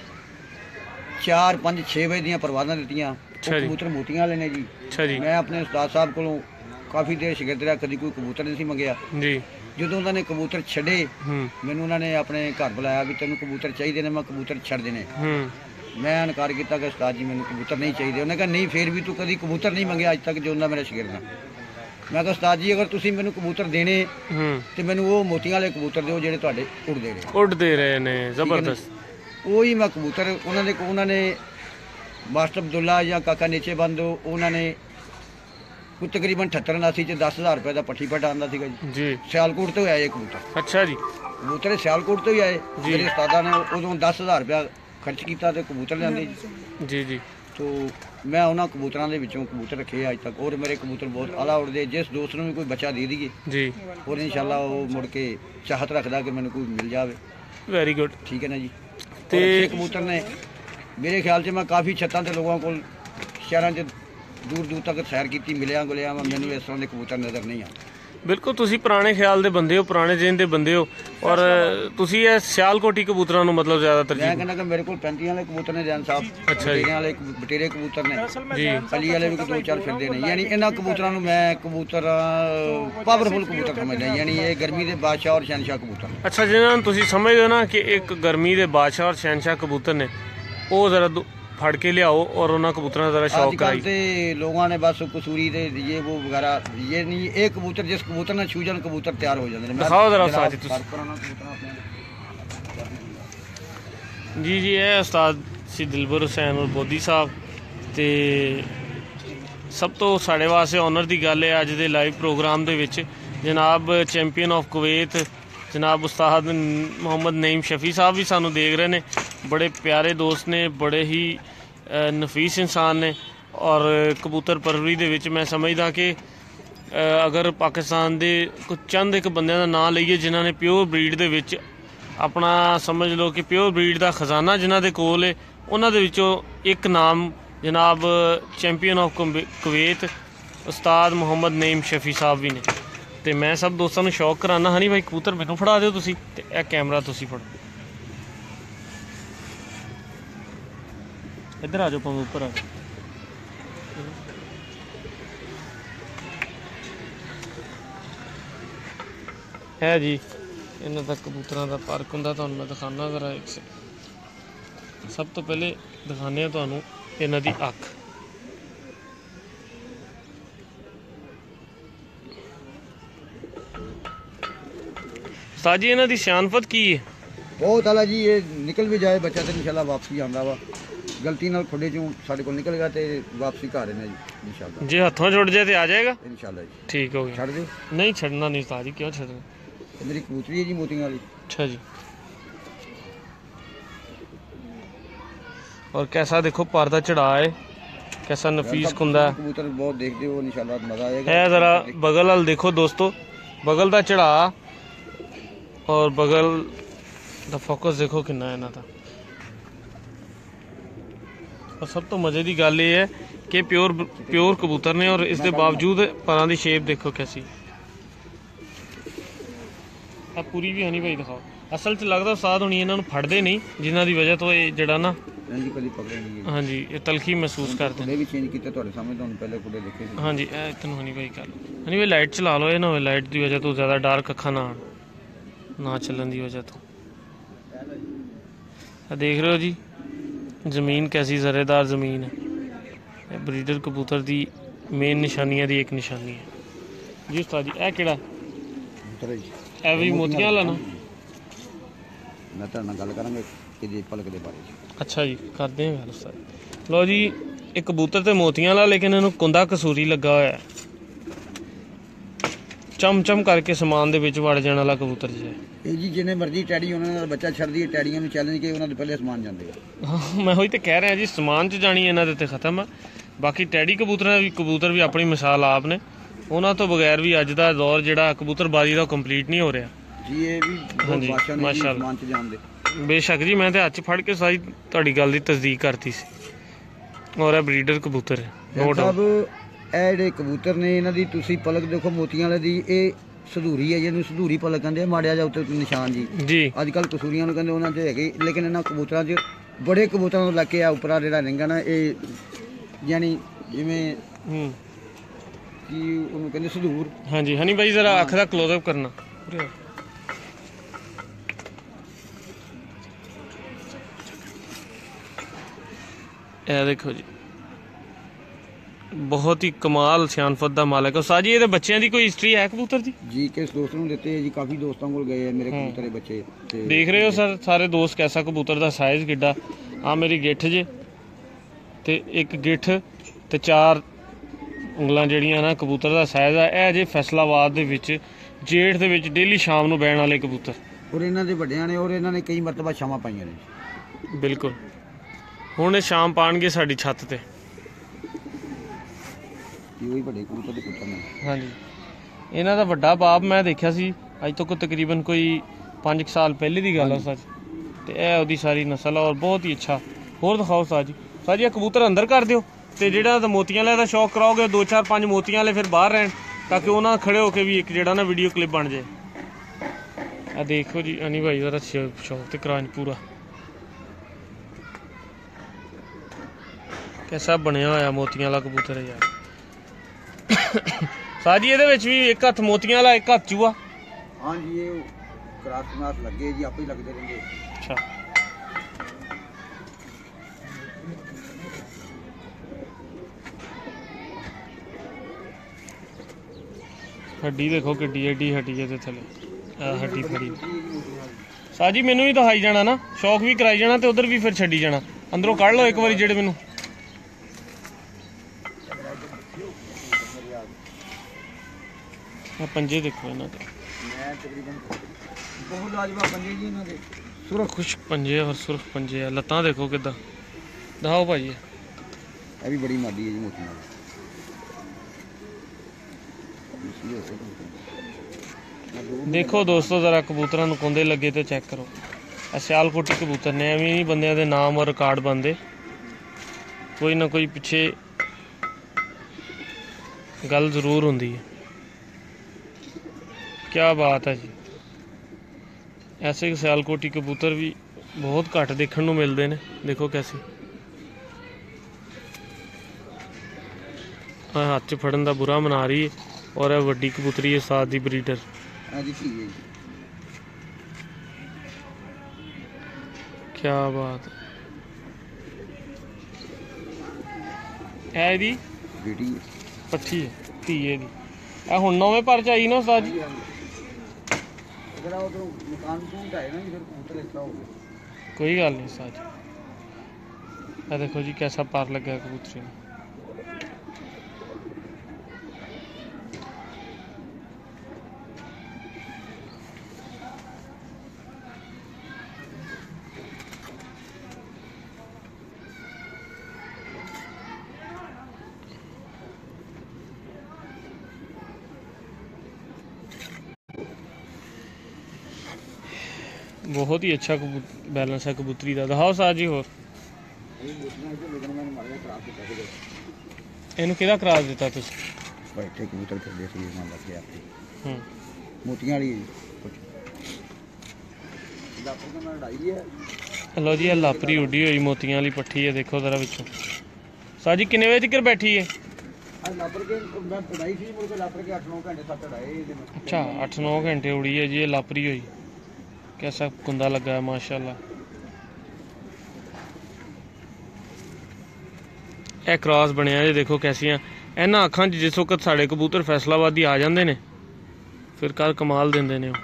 ਚਾਰ ਪੰਜ ਛੇ ਵਜੇ ਦੀਆਂ ਪਰਵਾਜ਼ਾਂ ਦਿੱਤੀਆਂ। ਕਬੂਤਰ ਮੋਤੀਆਂ ਵਾਲੇ ਨੇ ਜੀ। ਅੱਛਾ ਜੀ। ਮੈਂ ਆਪਣੇ ਉਸਤਾਦ ਸਾਹਿਬ ਕੋਲੋਂ ਕਾਫੀ ਦੇਰ ਸ਼ਾਗਿਰਦ ਰਿਹਾ, ਕਦੀ ਕੋਈ ਕਬੂਤਰ ਨਹੀਂ ਸੀ ਮੰਗਿਆ ਜੀ। ਜਦੋਂ ਉਹਨਾਂ ਨੇ ਕਬੂਤਰ ਛੱਡੇ, ਮੈਨੂੰ ਉਹਨਾਂ ਨੇ ਆਪਣੇ ਘਰ ਬੁਲਾਇਆ ਵੀ ਤੈਨੂੰ ਕਬੂਤਰ ਚਾਹੀਦੇ ਨੇ, ਮੈਂ ਕਬੂਤਰ ਛੱਡ ਦੇਣੇ। ਮੈਂ ਇਨਕਾਰ ਕੀਤਾ ਕਿ ਉਸਤਾਦ ਜੀ ਮੈਨੂੰ ਕਬੂਤਰ ਨਹੀਂ ਚਾਹੀਦੇ। ਉਹਨੇ ਕਿਹਾ ਨਹੀਂ, ਫੇਰ ਵੀ ਤੂੰ ਕਦੀ ਕਬੂਤਰ ਨਹੀਂ ਮੰਗਿਆ ਅੱਜ ਤੱਕ, ਜੋ ਉਹਨਾਂ ਮੇਰਾ ਸ਼ਾਗਿਰਦ ਆ। ਮੈਂ ਕਿਹਾ ਉਸਤਾਦ ਜੀ ਅਗਰ ਤੁਸੀਂ ਮੈਨੂੰ ਕਬੂਤਰ ਦੇਣੇ ਤੇ ਮੈਨੂੰ ਉਹ ਮੋਤੀਆਂ ਵਾਲੇ ਕਬੂਤਰ ਦਿਓ ਜਿਹੜੇ ਤੁਹਾਡੇ ਉੱਡਦੇ ਰਹੇ ਉੱਡਦੇ ਰਹੇ ਨੇ। ਜ਼ਬਰਦਸਤ। ਉਹੀ ਮੈਂ ਕਬੂਤਰ ਉਹਨਾਂ ਦੇ ਉਹਨਾਂ ਨੇ ਮਾਸਟਰ ਅਬਦੁੱਲਾ ਜਾਂ ਕਾਕਾ ਨੀਚੇ ਬੰਦ, ਉਹਨਾਂ ਨੇ ਕੋਈ ਤਕਰੀਬਨ ਅਠੱਤਰ ਉਨਾਸੀ 'ਚ ਦਸ ਹਜ਼ਾਰ ਰੁਪਏ ਦਾ ਪੱਠੀ ਪੱਟਾ ਆਉਂਦਾ ਸੀਗਾ ਜੀ। ਸਿਆਲਕੋਟ ਤੋਂ ਆਏ ਕਬੂਤਰ। ਅੱਛਾ ਜੀ। ਕਬੂਤਰ ਸਿਆਲਕੋਟ ਤੋਂ ਹੀ ਆਏ। ਮੇਰੇ ਉਸਤਾਦਾਂ ਨੇ ਉਦੋਂ ਦਸ ਹਜ਼ਾਰ ਰੁਪਇਆ ਖਰਚ ਕੀਤਾ ਤੇ ਕਬੂਤਰ ਲਿਆਂਦੇ ਜੀ ਜੀ। ਤੋ ਮੈਂ ਉਹਨਾਂ ਕਬੂਤਰਾਂ ਦੇ ਵਿੱਚੋਂ ਕਬੂਤਰ ਰੱਖੇ ਅੱਜ ਤੱਕ, ਔਰ ਮੇਰੇ ਕਬੂਤਰ ਬਹੁਤ ਆਲਾ ਉੜਦੇ। ਜਿਸ ਦੋਸਤ ਨੂੰ ਵੀ ਕੋਈ ਬੱਚਾ ਦੇ ਦਈਏ ਜੀ, ਔਰ ਇਨਸ਼ਾਅੱਲਾ ਉਹ ਮੁੜ ਕੇ ਚਾਹਤ ਰੱਖਦਾ ਕਿ ਮੈਨੂੰ ਕੋਈ ਮਿਲ ਜਾਵੇ। ਵੈਰੀ ਗੁੱਡ, ਠੀਕ ਹੈ ਨਾ ਜੀ। ਤੇ ਕਬੂਤਰ ਨੇ ਮੇਰੇ ਖਿਆਲ 'ਚ ਮੈਂ ਕਾਫੀ ਛੱਤਾਂ ਤੇ ਲੋਕਾਂ ਕੋਲ ਸ਼ਹਿਰਾਂ 'ਚ ਦੂਰ ਦੂਰ ਤੱਕ ਸੈਰ ਕੀਤੀ, ਮਿਲਿਆ ਗੁਲਿਆ, ਮੈਨੂੰ ਇਸ ਤਰ੍ਹਾਂ ਦੇ ਕਬੂਤਰ ਨਜ਼ਰ ਨਹੀਂ ਆ। ਬਿਲਕੁਲ, ਤੁਸੀਂ ਪੁਰਾਣੇ ਖਿਆਲ ਦੇ ਬੰਦੇ ਹੋ, ਪੁਰਾਣੇ ਜੇਨ ਦੇ ਬੰਦੇ ਹੋ, ਔਰ ਤੁਸੀਂ ਇਹ ਸਿਆਲਕੋਟੀ ਕਬੂਤਰਾਂ ਨੂੰ ਮਤਲਬ ਜ਼ਿਆਦਾ ਤਰਜੀਹ। ਮੈਂ ਕਹਿੰਦਾ ਕਿ ਮੇਰੇ ਕੋਲ ਪੈਂਤੀ ਵਾਲੇ ਕਬੂਤਰ ਨੇ ਜੈਨ ਸਾਹਿਬ, ਅੱਛਾ ਜੀ, ਵਾਲੇ ਬਟੇਰੇ ਕਬੂਤਰ ਨੇ ਜੀ, ਅਲੀ ਵਾਲੇ ਵੀ ਦੋ ਚਾਰ ਫਿਰਦੇ ਨੇ। ਯਾਨੀ ਇਹਨਾਂ ਕਬੂਤਰਾਂ ਨੂੰ ਮੈਂ ਕਬੂਤਰ ਪਾਵਰਫੁਲ ਕਬੂਤਰ ਸਮਝਦਾ, ਯਾਨੀ ਇਹ ਗਰਮੀ ਦੇ ਬਾਦਸ਼ਾਹ ਔਰ ਸ਼ਹਿਨਸ਼ਾਹ ਕਬੂਤਰ। ਅੱਛਾ, ਜਿਹਨਾਂ ਨੂੰ ਤੁਸੀਂ ਸਮਝਦੇ ਹੋ ਨਾ ਕਿ ਇੱਕ ਗਰਮੀ ਦੇ ਬਾਦਸ਼ਾਹ ਔਰ ਸ਼ਹਿਨਸ਼ਾਹ ਕਬੂਤਰ ਨੇ, ਉਹ ਜ਼ਰਾ ਫੜ ਕੇ ਲਿਆਓ ਔਰ ਉਹਨਾਂ ਕਬੂਤਰਾਂ ਦਾ ਜ਼ਰਾ ਸ਼ੌਕ ਕਰਾਈ। ਤੇ ਲੋਕਾਂ ਨੇ ਬਸ ਕਸੂਰੀ ਤੇ ਇਹ ਉਹ ਵਗੈਰਾ ਇਹ ਨਹੀਂ, ਇਹ ਕਬੂਤਰ ਜਿਸ ਕਬੂਤਰ ਨਾਲ ਛੂ ਜਾਣ ਕਬੂਤਰ ਤਿਆਰ ਹੋ ਜਾਂਦੇ ਨੇ। ਦਿਖਾਓ ਜ਼ਰਾ ਉਸਤਾਦ ਜੀ ਤੁਸੀਂ। ਜੀ ਜੀ, ਇਹ ਉਸਤਾਦ ਸੀ ਦਿਲਬਰ ਹੁਸੈਨ ਔਰ ਬੋਦੀ ਸਾਹਿਬ। ਤੇ ਸਭ ਤੋਂ ਸਾਡੇ ਵਾਸਤੇ ਔਨਰ ਦੀ ਗੱਲ ਹੈ ਅੱਜ ਦੇ ਲਾਈਵ ਪ੍ਰੋਗਰਾਮ ਦੇ ਵਿੱਚ ਜਨਾਬ ਚੈਂਪੀਅਨ ਆਫ ਕੁਵੈਤ ਜਨਾਬ ਉਸਤਾਦ ਮੁਹੰਮਦ ਨਈਮ ਸ਼ਫੀ ਸਾਹਿਬ ਵੀ ਸਾਨੂੰ ਦੇਖ ਰਹੇ ਨੇ। ਬੜੇ ਪਿਆਰੇ ਦੋਸਤ ਨੇ, ਬੜੇ ਹੀ ਨਫੀਸ ਇਨਸਾਨ ਨੇ, ਔਰ ਕਬੂਤਰ ਪਰਵਰੀ ਦੇ ਵਿੱਚ ਮੈਂ ਸਮਝਦਾ ਕਿ ਅਗਰ ਪਾਕਿਸਤਾਨ ਦੇ ਕੁਝ ਚੰਦ ਇੱਕ ਬੰਦਿਆਂ ਦਾ ਨਾਂ ਲਈਏ ਜਿਨ੍ਹਾਂ ਨੇ ਪਿਓਰ ਬਰੀਡ ਦੇ ਵਿੱਚ ਆਪਣਾ ਸਮਝ ਲਓ ਕਿ ਪਿਓਰ ਬਰੀਡ ਦਾ ਖਜ਼ਾਨਾ ਜਿਨ੍ਹਾਂ ਦੇ ਕੋਲ ਹੈ, ਉਹਨਾਂ ਦੇ ਵਿੱਚੋਂ ਇੱਕ ਨਾਮ ਜਨਾਬ ਚੈਂਪੀਅਨ ਆਫ ਕੁਵੈਤ ਉਸਤਾਦ ਮੁਹੰਮਦ ਨਈਮ ਸ਼ਫੀ ਸਾਹਿਬ ਵੀ ਨੇ। ਤੇ ਮੈਂ ਸਭ ਦੋਸਤਾਂ ਨੂੰ ਸ਼ੌਕ ਕਰਾਉਣਾ। ਹਨੀ ਭਾਈ ਕਬੂਤਰ ਮੈਨੂੰ ਫੜਾ ਦਿਓ ਤੁਸੀਂ, ਤੇ ਇਹ ਕੈਮਰਾ ਤੁਸੀਂ ਫੜੋ। ਇੱਧਰ ਆ ਜਾਓ ਭਾਵੇਂ ਉੱਪਰ ਆ ਜਾਓ। ਹੈ ਜੀ ਇਹਨਾਂ ਦਾ ਕਬੂਤਰਾਂ ਦਾ ਪਾਰਕ ਹੁੰਦਾ, ਤੁਹਾਨੂੰ ਮੈਂ ਦਿਖਾਉਣਾ ਜ਼ਰਾ ਇੱਕ ਸੇ। ਸਭ ਤੋਂ ਪਹਿਲੇ ਦਿਖਾਉਂਦੇ ਹਾਂ ਤੁਹਾਨੂੰ ਇਹਨਾਂ ਦੀ ਅੱਖ। ਉਸਤਾਦ ਜੀ ਇਹਨਾਂ ਦੀ ਸਿਆਣਪਤ ਕੀ ਹੈ? ਬਹੁਤ ਆਲਾ ਜੀ, ਇਹ ਨਿਕਲ ਵੀ ਜਾਏ ਬੱਚਾ ਤੇ ਇਨਸ਼ਾਅੱਲਾ ਵਾਪਸੀ ਆਉਂਦਾ ਵਾ। ਗਲਤੀ ਨਾਲ ਖੁੱਡੇ ਚੋਂ ਸਾਡੇ ਕੋਲ ਨਿਕਲ ਗਿਆ ਤੇ ਵਾਪਸੀ ਘਰ ਇਹਨਾਂ ਜੀ ਇਨਸ਼ਾਅੱਲਾ। ਜੇ ਹੱਥੋਂ ਛੁੱਟ ਜਾਏ ਤੇ ਆ ਜਾਏਗਾ ਇਨਸ਼ਾਅੱਲਾ ਜੀ। ਠੀਕ ਹੋ ਗਿਆ। ਛੱਡ ਦਿਓ? ਨਹੀਂ ਛੱਡਣਾ ਨਹੀਂ ਉਸਤਾਦ ਜੀ, ਕਿਉਂ ਛੱਡਣਾ? ਇਹ ਮੇਰੀ ਕਬੂਤਰੀ ਹੈ ਜੀ ਮੋਤੀਆਂ ਵਾਲੀ। अच्छा जी। और कैसा देखो पर्दा चढ़ा है, कैसा नफीस कुंदा है। कबूतर बहुत देखते हो इंशाल्लाह मजा आएगा। है जरा बगल वाल देखो दोस्तों, बगल दा चढ़ा और बगल दा फोकस देखो कितना है ना था। और सब तो मजे की गल ये है कि प्योर प्योर कबूतर ने, और इसके बावजूद परां दी शेप देखो कैसी। अब पूरी भी हनी भाई दिखाओ। असल च लगता उस्ताद हुणी इन्हां नूं फड़दे नहीं, जिन्हां दी वजह तो ये जिहड़ा ना जी कभी पकड़े नहीं है। हाँ जी, ये तलखी महसूस करते हैं। भी चेंज किया ਤੁਹਾਡੇ ਸਾਹਮਣੇ, ਤੁਹਾਨੂੰ ਪਹਿਲੇ ਕੁੜੇ ਦੇਖੇ ਸੀ। हाँ जी, ए तैनूं हनी भाई कर हनी भाई लाइट चला लो, ये ना होए लाइट की वजह तो ज़्यादा डार्क अखा ना आण, ना चलन की वजह तो। देख रहे हो जी ज़मीन कैसी ज़रेदार ज़मीन है। ब्रीडर कबूतर की मेन निशानियां दी एक निशानी है जी। उस्ताद जी ए किहड़ा कबूतर है जी? ए भी मोतियां वाला ना? मैं ਤੁਹਾਡੇ ਨਾਲ ਗੱਲ ਕਰਾਂਗਾ ਇਹਦੇ ਪਲਕ ਦੇ ਬਾਰੇ। अच्छा जी, करते हैं गल उस्ताद। लो जी एक कबूतर तो मोतियां वाला, लेकिन इन्हूं कुंदा कसूरी लगा होया, चम चम करके समान दे विच वड़ जाने वाला कबूतर जी है। ਇਹ ਜੀ ਜਿੰਨੇ ਮਰਜ਼ੀ ਟੈਡੀ ਉਹਨਾਂ ਦਾ ਬੱਚਾ ਛੱਡਦੀ ਹੈ, ਟੈਡੀਆਂ ਨੂੰ ਚੈਲੰਜ ਕੇ ਉਹਨਾਂ ਦੇ ਪਹਿਲੇ ਸਮਾਨ ਜਾਂਦੇ ਆ। हाँ मैं वही तो कह रहा जी, समान च जानी इन्हां दे ते खत्म है। बाकी टैडी कबूतर भी कबूतर भी अपनी मिसाल आप ने, उन्हां तो बगैर भी अज दा दौर जिहड़ा कबूतरबाजी दा कंप्लीट नहीं हो रहा जी। ये भी हाँ जी, बादशाह ने माशाअल्लाह। समान च जान दे बेशक जी, मैं तो हथ च फड़ के सारी तुहाडी गल दी तस्दीक करती सी। और ਇਹ ब्रीडर कबूतर है नो डाउट। ਸਾਹਿਬ ਇਹ ਜਿਹੜੇ ਕਬੂਤਰ ਨੇ ਇਹਨਾਂ ਦੀ ਤੁਸੀਂ ਪਲਕ ਦੇਖੋ ਮੋਤੀਆਂ ਵਾਲੇ ਦੀ, ਇਹ ਸਧੂਰੀ ਹੈ ਜਿਹਨੂੰ ਸਧੂਰੀ ਪਲਕ ਕਹਿੰਦੇ ਆ। ਮਾੜਿਆ ਜਾ ਉੱਤੇ ਨਿਸ਼ਾਨ ਜੀ जी ਅੱਜ ਕੱਲ ਕਸੂਰੀਆਂ ਨੂੰ ਕਹਿੰਦੇ, ਉਹਨਾਂ 'ਚ ਹੈਗੇ, ਲੇਕਿਨ ਇਹਨਾਂ ਕਬੂਤਰਾਂ 'ਚ ਬੜੇ ਕਬੂਤਰਾਂ ਨੂੰ ਲੱਗ ਕੇ ਆ ਉੱਪਰਾ ਜਿਹੜਾ ਰਿੰਗਾ ਨਾ, ਇਹ ਯਾਨੀ ਜਿਵੇਂ हम्म ਕੀ ਉਹਨੂੰ ਕਹਿੰਦੇ ਸਧੂਰ। हाँ जी हनी भाई जरा अख दा क्लोजअप करना। ਇਹ ਦੇਖੋ ਜੀ ਬਹੁਤ ਹੀ ਕਮਾਲ ਸਿਆਣਫਤ ਦਾ ਮਾਲਕ ਹੈ। ਸਾਜੀ ਇਹਦੇ ਬੱਚਿਆਂ ਦੀ ਕੋਈ ਹਿਸਟਰੀ ਹੈ ਕਬੂਤਰ ਦੀ? ਜੀ ਕਿਸ ਦੋਸਤ ਨੂੰ ਦਿੱਤੇ ਜੀ, ਕਾਫੀ ਦੋਸਤਾਂ ਕੋਲ ਗਏ ਆ ਮੇਰੇ ਕਬੂਤਰ ਦੇ ਬੱਚੇ। ਤੇ ਦੇਖ ਰਹੇ ਹੋ ਸਰ ਸਾਰੇ ਦੋਸਤ, ਕੈਸਾ ਕਬੂਤਰ ਦਾ ਸਾਈਜ਼ ਕਿੱਡਾ। ਆ ਮੇਰੀ ਗਿੱਠ ਜੇ, ਤੇ ਇੱਕ ਗਿੱਠ ਤੇ ਚਾਰ ਉਂਗਲਾਂ ਜਿਹੜੀਆਂ ਨਾ ਕਬੂਤਰ ਦਾ ਸਾਈਜ਼ ਆ। ਇਹ ਜੇ ਫੈਸਲਾਬਾਦ ਦੇ ਵਿੱਚ ਜੇਠ ਦੇ ਵਿੱਚ ਡੇਲੀ ਸ਼ਾਮ ਨੂੰ ਬਹਿਣ ਵਾਲੇ ਕਬੂਤਰ। ਔਰ ਇਹਨਾਂ ਦੇ ਵੱਡਿਆਂ ਨੇ, ਔਰ ਇਹਨਾਂ ਨੇ ਕਈ ਮਰਤਬਾ ਛਾਵਾਂ ਪਾਈਆਂ ਨੇ। ਬਿਲਕੁਲ, ਹੁਣ ਇਹ ਸ਼ਾਮ ਪਾਣਗੇ ਸਾਡੀ ਛੱਤ ਤੇ। ਇਹ ਉਹੀ ਵੱਡੇ ਕਬੂਤਰ ਦੇ ਪੁੱਤਰ ਨੇ। ਹਾਂਜੀ, ਇਹਨਾਂ ਦਾ ਵੱਡਾ ਬਾਪ ਮੈਂ ਦੇਖਿਆ ਸੀ ਅੱਜ ਤੋਂ ਤਕਰੀਬਨ ਕੋਈ ਪੰਜ ਸਾਲ ਪਹਿਲੇ ਦੀ ਗੱਲ ਆ ਸੱਚ। ਤੇ ਇਹ ਉਹਦੀ ਸਾਰੀ ਨਸਲ ਆ, ਔਰ ਬਹੁਤ ਹੀ ਅੱਛਾ। ਹੋਰ ਦਿਖਾਓ ਸਾਜੀ। ਸਾਜੀ ਇਹ ਕਬੂਤਰ ਅੰਦਰ ਕਰ ਦਿਓ, ਤੇ ਜਿਹੜਾ ਤਾਂ ਮੋਤੀਆਂ ਵਾਲੇ ਦਾ ਸ਼ੌਕ ਕਰਾਓਗੇ, ਦੋ ਚਾਰ ਪੰਜ ਮੋਤੀਆਂ ਵਾਲੇ ਫਿਰ ਬਾਹਰ ਰਹਿਣ, ਤਾਂ ਕਿ ਉਹਨਾਂ ਖੜੇ ਹੋ ਕੇ ਵੀ ਇੱਕ ਜਿਹੜਾ ਨਾ ਵੀਡੀਓ ਕਲਿੱਪ ਬਣ ਜਾਏ। ਆ ਦੇਖੋ ਜੀ ਹਨੀ ਭਾਈ ਦਾ ਸ਼ੌਕ ਤੇ ਕਰਾਂਜ ਪੂਰਾ कैसा बनया होया मोतियां वाला कबूतर है यार। साजी ਇਹਦੇ ਵਿੱਚ ਵੀ ਇੱਕ ਹੱਥ ਮੋਤੀਆਂ ਵਾਲਾ, ਇੱਕ ਹੱਥ ਚੂਹਾ। ਹਾਂ ਜੀ, ਇਹ ਕਰਾਸ ਨਾਸ ਲੱਗੇ ਜੀ, ਆਪੇ ਹੀ ਲੱਗਦੇ ਰਹਿੰਦੇ। ਅੱਛਾ, ਹੱਡੀ ਦੇਖੋ ਕਿੱਡੀ ਏਡੀ ਹੱਡੀ ਇਹਦੇ ਥੱਲੇ। ਆ ਹੱਡੀ ਫੜੀ ਸਾਜੀ, ਮੈਨੂੰ ਵੀ ਦਿਖਾਈ ਜਾਣਾ ਨਾ, ਸ਼ੌਕ ਵੀ ਕਰਾਈ ਜਾਣਾ, ਤੇ ਉਧਰ ਵੀ ਫਿਰ ਛੱਡੀ ਜਾਣਾ। ਅੰਦਰੋਂ ਕੱਢ ਲਓ ਇੱਕ ਵਾਰੀ ਜਿਹੜੇ ਮੈਨੂੰ। पंजे देखो इन्हां दे, मैं तकरीबन बहुत लाजवाब पंजे जी इन्हां दे। सुरख खुश्क पंजे और सुरख पंजे है। लत्तां देखो किदा, दिखाओ भाई। ये भी बड़ी मादी है जी मोती नाल। देखो दोस्तों जरा कबूतरां नूं कुंदे लगे तो चेक करो। सियालकोटी कबूतर ने एवं नहीं बंदे दे नाम और रिकॉर्ड बनते, कोई ना कोई पिछे गल जरूर होंदी है। क्या बात है जी, ऐसे सियालकोटी कबूतर भी बहुत घट देखने को मिलते हैं। देखो कैसे हाथ च फड़न का बुरा मना रही है, और यह वड्डी कबूतरी है साथ दी ब्रीडर। क्या बात है, दी पट्ठी है धी है दी। ए हुण नौवें पर च आई ना उस्ताद जी? कोई गल नहीं उस्ताद जी। देखो जी कैसा पर लगा कबूतरी में। बहुत ही अच्छा बैलेंस है कबूतरी का। दिखाओ साज जी होर इनू किहदा क्रॉस दिता तुसीं? बैठे कबूतर खेलदे सी ना लग गया हम्म मोतियां वाली लापरी का मैं लड़ाई है। लो जी लापरी उड्डी हुई मोतियां वाली पट्ठी है। देखो जरा विचों साज जी किन्ने बजे तक बैठी है? लापर के मैं लड़ाई सी मुड़ के लापर के आठ नौ घंटे तक लड़ाई। अच्छा आठ नौ घंटे उड़ी है जी ये लापरी हुई। कैसा कुंदा लगा है माशाल्लाह। यह क्रॉस बनया जी, देखो कैसियां इन्हां अखां च जिस वक्त साढ़े कबूतर फैसलाबादी आ जाते हैं फिर कर कमाल देंदे ने।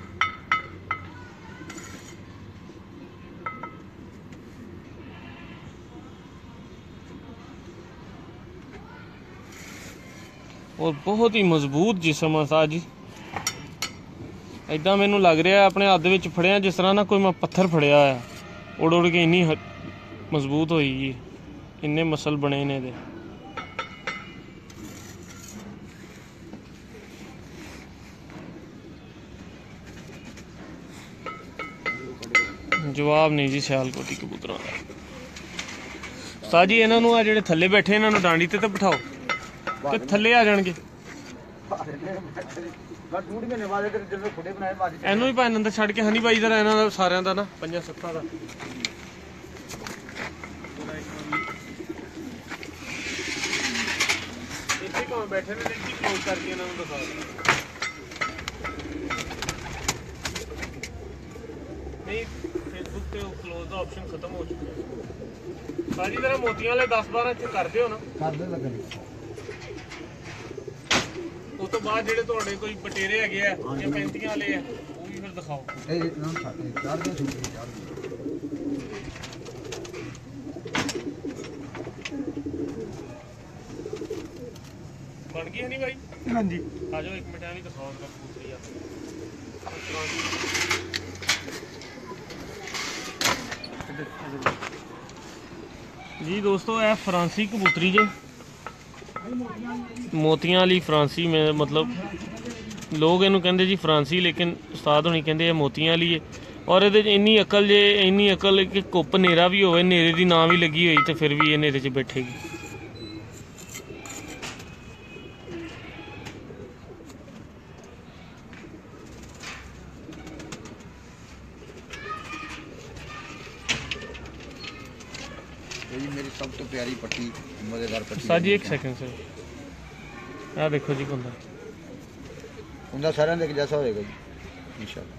और बहुत ही मजबूत जिसम है साज जी। इदा मैनू लग रहा है अपने हत्थ विच फड़िया जिस तरह ना कोई मैं पत्थर फड़िया है, उड़ उड़ के इन्नी मजबूत होई गई, इन्ने मसल बने ने दे। जवाब नहीं जी सियालकोटी कबूतरों का। साज जी इन्हों आ जिहड़े थल्ले बैठे इन्हों डांडी ते बिठाओ ते थल्ले आ जाणगे। एनू भी भाई अंदर छड़ के हनी भाई जरा इन्हों सारिਆਂ ਦਾ ना पंजा सत्तां ਦਾ ਇੱਥੇ ਕਿਉਂ ਬੈਠੇ ਨੇ? ਜੀ ਕਲੋਜ਼ ਕਰਕੇ ਇਹਨਾਂ ਨੂੰ ਦਿਖਾ ਨਹੀਂ फेसबुक ਤੇ ਉਹ ਕਲੋਜ਼ ਦਾ ਆਪਸ਼ਨ ਖਤਮ ਹੋ ਚੁੱਕਾ ਹੈ। ਸਾਜੀ ਜਰਾ ਮੋਤੀਆਂ ਵਾਲੇ ਦਸ ਬਾਰਾਂ ਇੱਥੇ ਕਰ ਦਿਓ ਨਾ। ਕਰਦੇ ਲੱਗਣ ਉਸ ਤੋਂ ਬਾਅਦ ਜਿਹੜੇ ਤੁਹਾਡੇ ਕੋਈ ਬਟੇਰੇ ਹੈਗੇ ਆ ਜਾਂ ਪੈਂਤੀਆਂ ਵਾਲੇ ਆ ਉਹ ਵੀ ਫਿਰ ਦਿਖਾਓ। ਇਹ ਇਹਨਾਂ ਨੂੰ ਛੱਡ ਚਾਰ ਦੇ ਛੁੱਟੀ ਚਾਰ बन गई है नहीं भाई? हाँ जी आ जाओ एक मिनट भी दिखाओ जरा कबूतरी जी। दोस्तों यह फ्रांसी कबूतरी जे मोतियां वाली फ्रांसी में मतलब लोग इनू कहते जी फ्रांसी, लेकिन उस्ताद होनी कहते हैं मोतियां वाली है। और ये इन्नी अकल जे इन्नी अकल कि कुप नेरा भी हो नेरे की ना भी लगी हुई तो फिर भी ये नेरे च बैठेगी। ये मेरी सब तो प्यारी पट्टी मजेदार पट्टी। सर जी एक सेकंड सर, आ देखो जी कुंदा कुंदा सारे देख जैसा होएगा जी इंशाल्लाह।